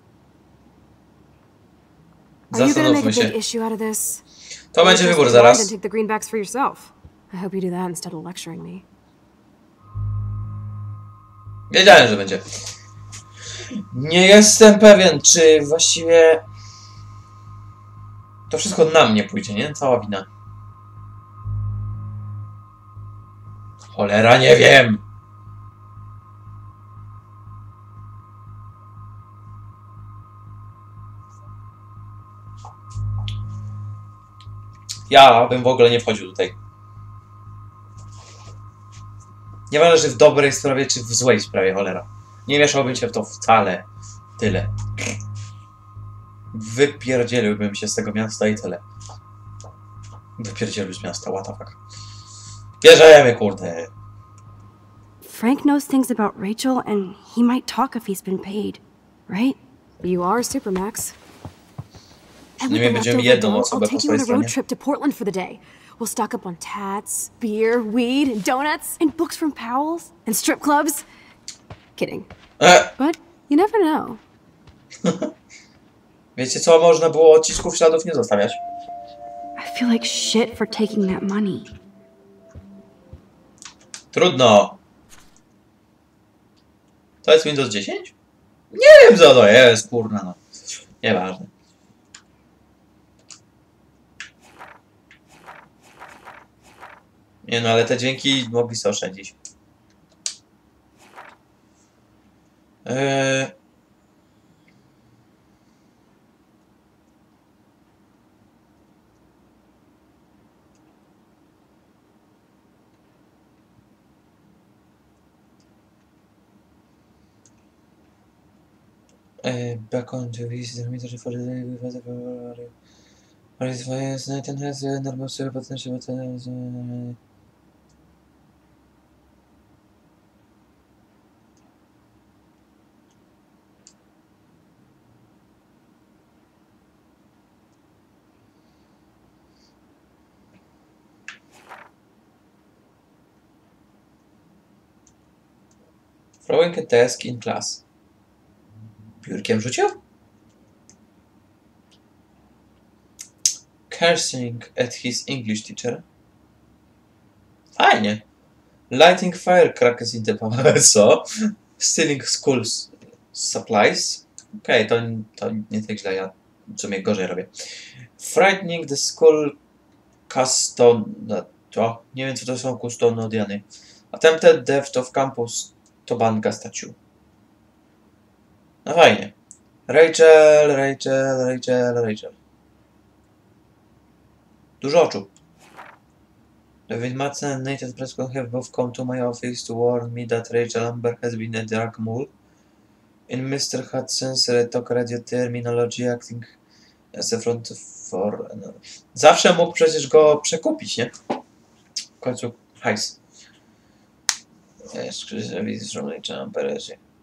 Are you gonna make a Zastanówmy big się. issue out of this? To Or będzie just wybór rewind and zaraz. take the greenbacks for yourself. I hope you do that instead of lecturing me. Wiedziałem, że będzie. Nie jestem pewien, czy właściwie to wszystko na mnie pójdzie, nie? Cała wina. Cholera, nie wiem. Ja bym w ogóle nie wchodził tutaj. Nieważne, czy w dobrej sprawie, czy w złej sprawie, cholera. Nie mieszałbym się w to wcale. Tyle. Wypierdzieliłbym się z tego miasta i tyle. Wypierdzielił z miasta, what the fuck. Bierzemy, kurde. Frank knows things about Rachel, and he might talk if he's been paid, right? You are Supermax. And Nie with the będziemy leftover jedną dough, I'll osobę po take you swojej on a road stronie. trip to Portland for the day. We'll stock up on tats, beer, weed, and donuts, And books from Powell's? and strip clubs. Kidding. E, But you never know. wiecie co? Można było odcisków śladów nie zostawiać. I feel like shit for taking that money. Trudno. To jest Windows dziesięć? Nie wiem co to jest, kurna no. Nieważne. Nie no, ale te dźwięki mogli sobie oszczędzić. Eee... Uh, back on to this meter for the day with the Paris Fires Night and has a normal potential but uh, throwing a task in class. Piórkiem rzucił? cursing at his English teacher. Fajnie. Lighting firecrackers in the so stealing school supplies. Okej, okay, to, to nie tak źle, ja w sumie gorzej robię. Frightening the school custom... To, nie wiem co to są custodiany. Attempted theft of campus to banka statue. No fajnie. Rachel, Rachel, Rachel, Rachel. Dużo oczu. David Madsen and Nathan Prescott have both come to my office to warn me that Rachel Amber has been a drug mule. In Mister Hudson's talk radio terminology acting as a front for... No. Zawsze mógł przecież go przekupić, nie? W końcu hajs. Yes, visit from Rachel Amber.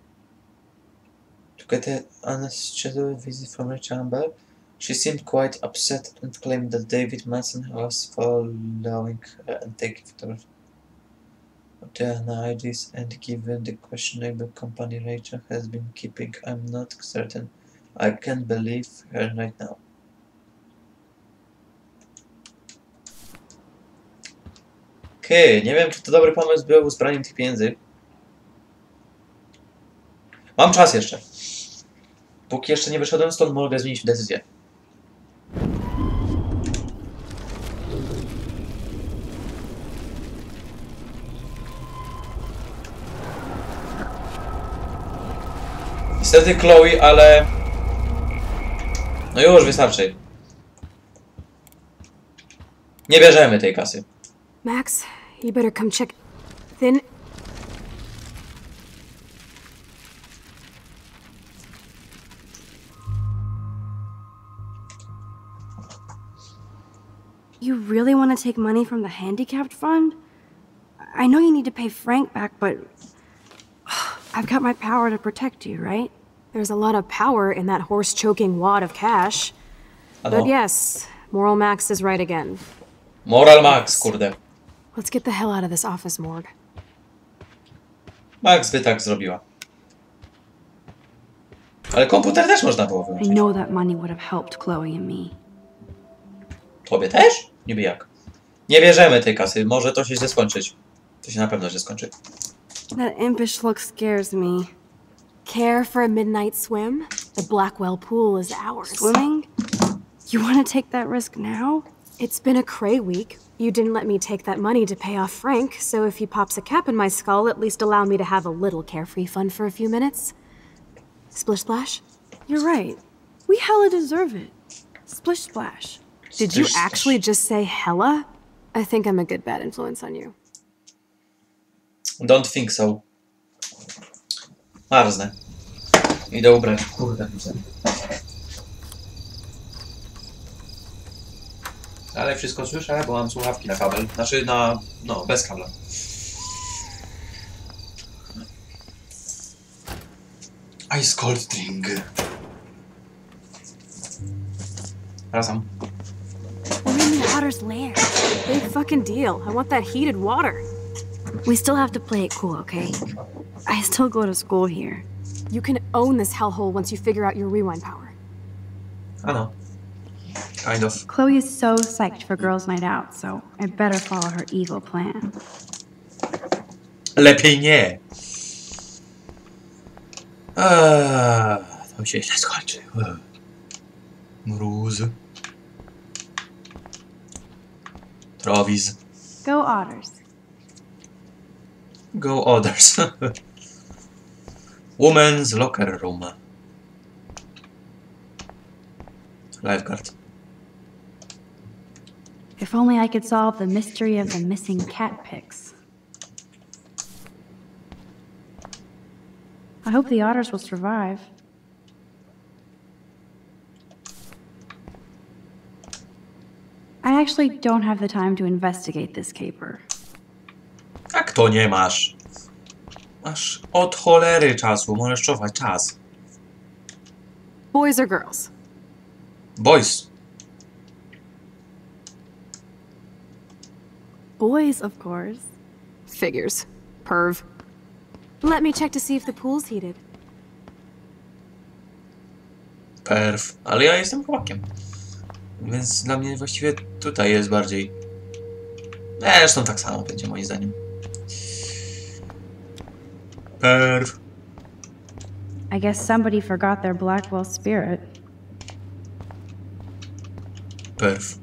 To get an unscheduled visit from Rachel Amber, she seemed quite upset and claimed that David Madsen was following her and taking photographs of the I Ds, and given the questionable company Rachel has been keeping, I'm not certain I can believe her right now. Okej, okay, nie wiem czy to dobry pomysł był z braniem tych pieniędzy. Mam czas jeszcze. Póki jeszcze nie wyszedłem stąd, mogę zmienić decyzję. Niestety Chloe, ale... No już, wystarczy. Nie bierzemy tej kasy. Max, you better come check... Then... You really want to take money from the handicapped fund? I know you need to pay Frank back, but I've got my power to protect you, right? There's a lot of power in that horse-choking wad of cash. But yes, Moral Max is right again. Moral Max, kurde. Let's get the hell out of this office, Morg. Max by tak zrobiła. Ale komputer też można było wyłączyć. I know that money would have helped Chloe and me. Tobie też? Niby jak? Nie bierzemy tej kasy, może to się źle skończyć. To się na pewno źle skończy. That impish look scares me. Care for a midnight swim? The Blackwell pool is ours. Swimming? You want to take that risk now? It's been a cray week. You didn't let me take that money to pay off Frank, so if he pops a cap in my skull, at least allow me to have a little carefree fun for a few minutes. Splish Splash? You're right. We hella deserve it. Splish Splash. Did you actually just say hella? I think I'm a good bad influence on you. Don't think so. Marznę. Idę ubrać. Kurde, ale wszystko słyszę, bo mam słuchawki na kabel. Znaczy na... no, bez kabla. Ice cold drink. Wracam. We're in the Otter's lair. Big fucking deal. I want that heated water. We still have to play it cool, okay? I still go to school here. You can own this hellhole once you figure out your rewind power. I know. Kind of. Chloe is so psyched for girls' night out, so I better follow her evil plan. Lepiej nie. Eee, to się źle skończy. Mróz. Travis. Go Otters. Go Others. Women's locker room. Lifeguard. If only I could solve the mystery of the missing cat pics. I hope the Otters will survive. I actually don't have the time to investigate this caper. Jak to nie masz? Masz od cholery czasu, możesz cofać czas. Boys or girls? Boys. Boys, of course. Figures. Perv. Let me check to see if the pool's heated. Perf. Ale ja jestem chłopakiem. Więc dla mnie właściwie tutaj jest bardziej... Zresztą tak samo będzie moim zdaniem. Perf. I guess somebody forgot their Blackwell spirit. Perf.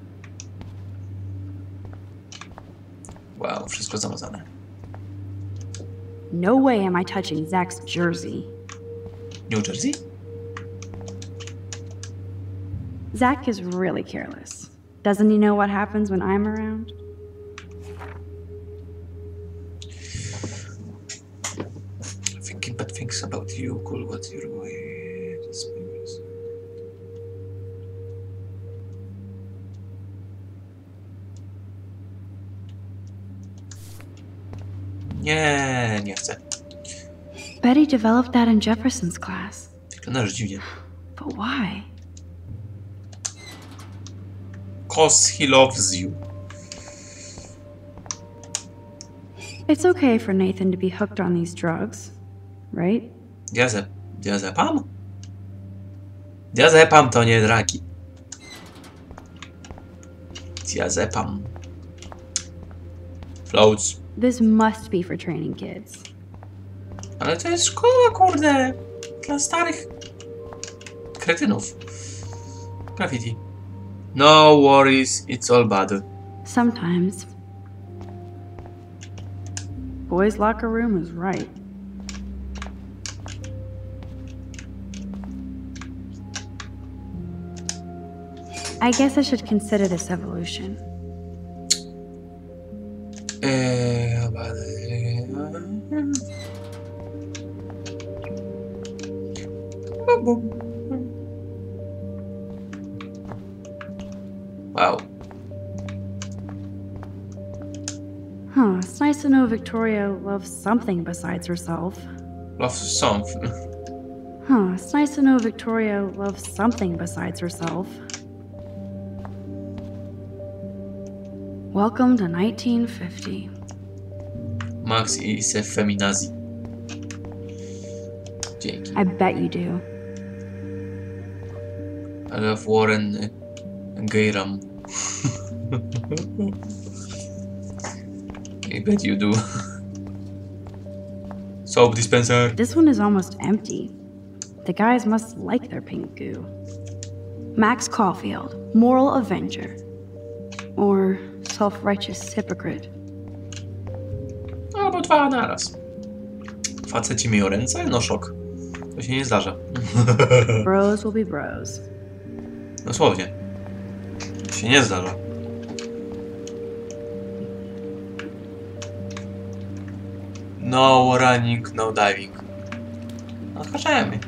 Wow, wszystko zamazane. No way am I touching Zach's jersey. New Jersey? Zach is really careless. Doesn't he know what happens when I'm around? Thinking bad things about you, cool, what's your way? Nie, nie chcę. Betty developed that in Jefferson's class. Wyglądasz dziwnie. But why? Cause he loves you. It's okay for Nathan to be hooked on these drugs, right? Diaze... Diazepam? Diazepam to nie draki. Diazepam. Floats. This must be for training kids. Ale to jest szkoła, kurde. Dla starych... kretynów. Graffiti. No worries, it's all bad. Sometimes. Boys' locker room is right. I guess I should consider this evolution. Eee, wow. Huh, it's nice to know Victoria loves something besides herself. Loves something. Huh, it's nice to know Victoria loves something besides herself. Welcome to nineteen fifty. Max i se feminazi. Dzięki. I bet you do. I love Warren Gayram. I bet you do. Soap dispenser. This one is almost empty. The guys must like their pink goo. Max Caulfield, moral avenger. Or self-righteous hypocrite. Albo dwa naraz. Faceci myją ręce? No szok. To się nie zdarza. Bros will be bros. Dosłownie. To się nie zdarza. No running, no diving. No skaczemy.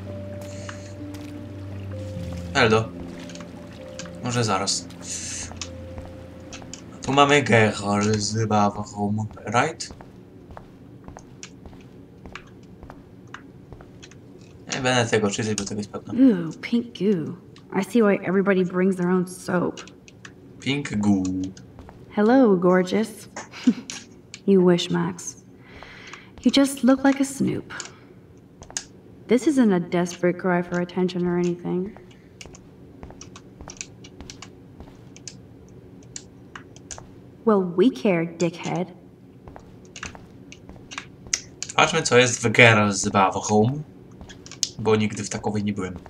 Eldo. Może zaraz. Tu mamy Gerhard z Bawą, right? Nie będę tego czytać, bo tego jest pewne. Ooh, pink goo. I see why everybody brings their own soap. Pink goo. Hello, gorgeous. You wish, Max. You just look like a snoop. This isn't a desperate cry for attention or anything. Well, we care, dickhead. Patrzmy, co jest w Geralt z Bawą, bo nigdy w takowej nie byłem.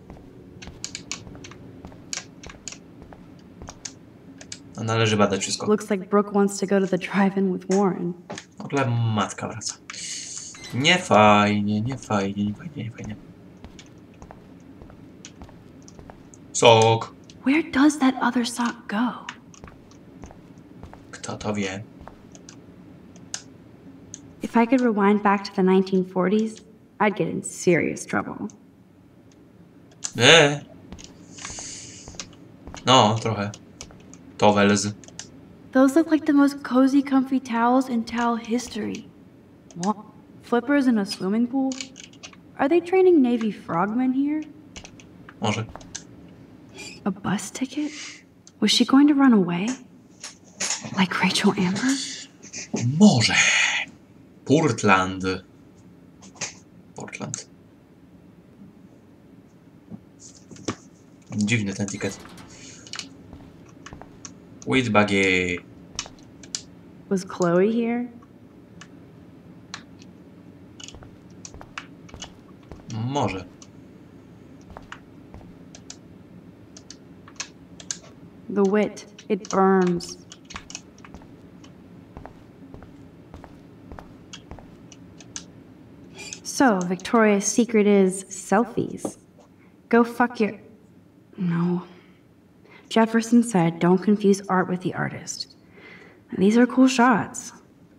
A należy badać wszystko. Looks like Brooke wants to go to the drive-in with Warren. W ogóle matka wraca. Nie fajnie, nie fajnie, nie fajnie, nie fajnie. Sok. Where does that other sock go? Kto to wie? If I could rewind back to the nineteen forties, I'd get in serious trouble. Eee. No, trochę. Towels. Those look like the most cozy, comfy towels in towel history. What? Flippers in a swimming pool? Are they training Navy frogmen here? Może. A bus ticket? Was she going to run away? Like Rachel Amber? Może. Portland. Portland. Dziwny ten ticket. With buggy. Was Chloe here? Może. The wit, it burns. So, Victoria's secret is selfies. Go fuck your... No. Jefferson said, don't confuse art with the artist. These are cool shots.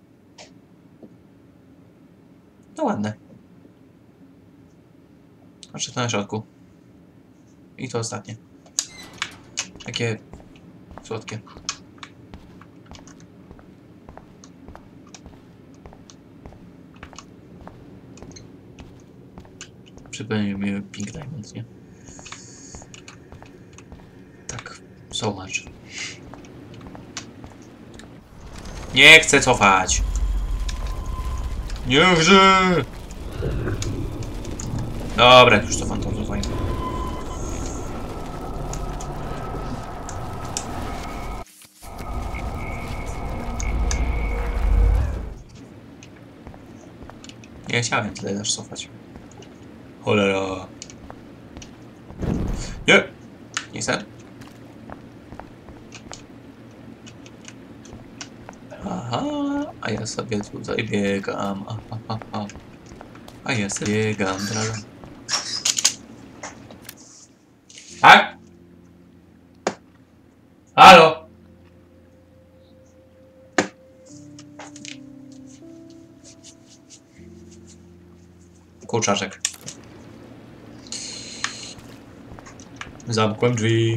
No ładne. Patrzę to na środku. I to ostatnie. Takie słodkie. Przypomniał mi Pink Diamond, nie? Tak, so much. Nie chcę cofać! Niechże! Dobra, już cofam to cofaj. Nie chciałem tyle też cofać. Cholera. Nie! Nie chcę. Aha, a ja sobie tutaj biegam. Aha, aha. A ja sobie biegam. Drala. Tak? Halo? Kurczaczek. Zamkłem drzwi.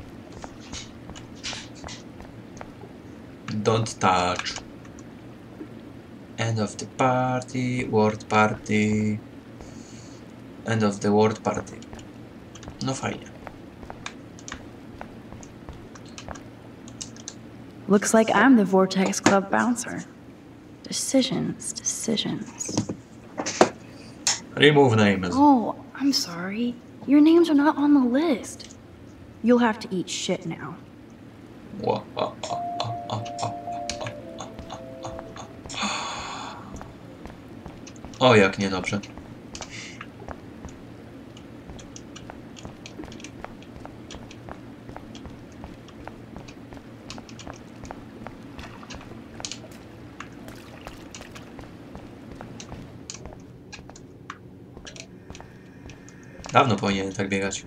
Don't touch. End of the party, world party. End of the world party. No fajnie. Looks like I'm the Vortex Club bouncer. Decisions, decisions. Remove names. Oh, I'm sorry. Your names are not on the list. You'll have to eat shit now. O, jak niedobrze. Dawno powinien tak biegać.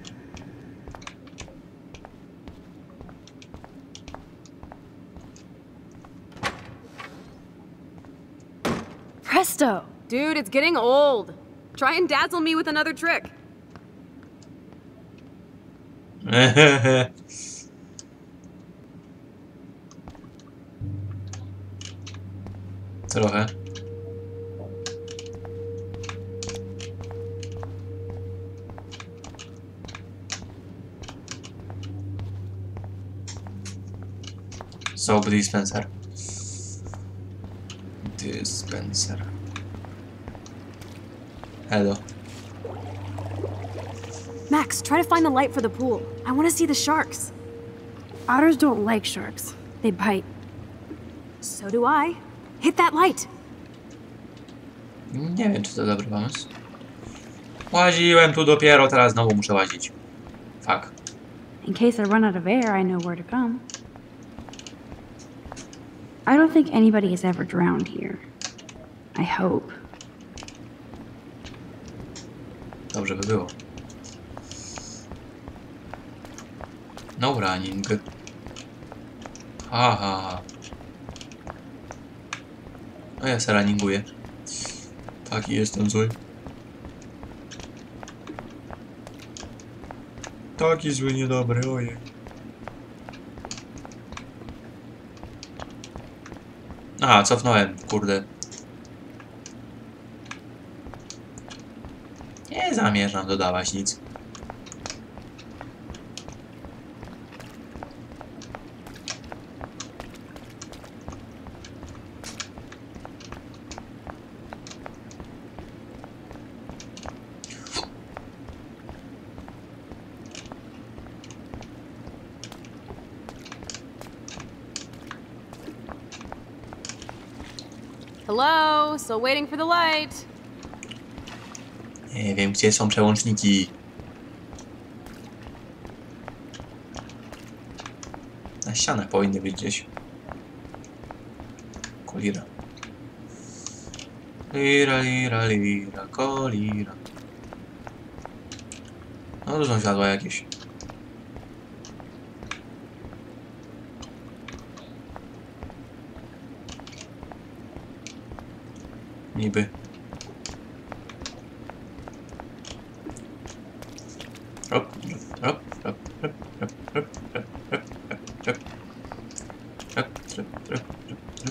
Presto! Dude, it's getting old. Try and dazzle me with another trick. Trochę. Soap dispenser. Dispenser. Hello. Max, try to find the light for the pool. I want to see the sharks. Otters don't like sharks. They bite. So do I. Hit that light. Nie wiem, czy to dobry pomysł. Łaziłem tu dopiero, teraz znowu muszę łazić. Fuck. In case I run out of air, I know where to come. I don't think anybody has ever drowned here. I hope. Dobrze by było. No running. Ha, ha, ha. A ja se runninguję. Taki jestem zły. Taki zły, niedobry, ojej. Aha, cofnąłem, kurde. Nie zamierzam dodawać nic. Hello, still waiting for the light. Nie wiem, gdzie są przełączniki. Na ścianach powinny być gdzieś. Kolira. Lira, lira, lira, kolira. No, tu są światła jakieś. Niby. Hop, hop, hop, hop, hop, hop, hop, hop, hop, hop. Hop, hop, hop, hop, hop.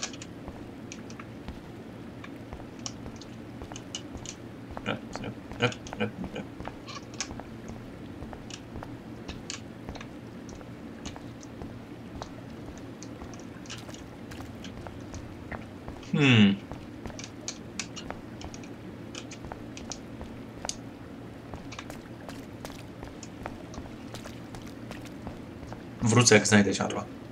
Hop, hop, hop, hop, hop. Hmm. Wrócę, jak znajdę siadła.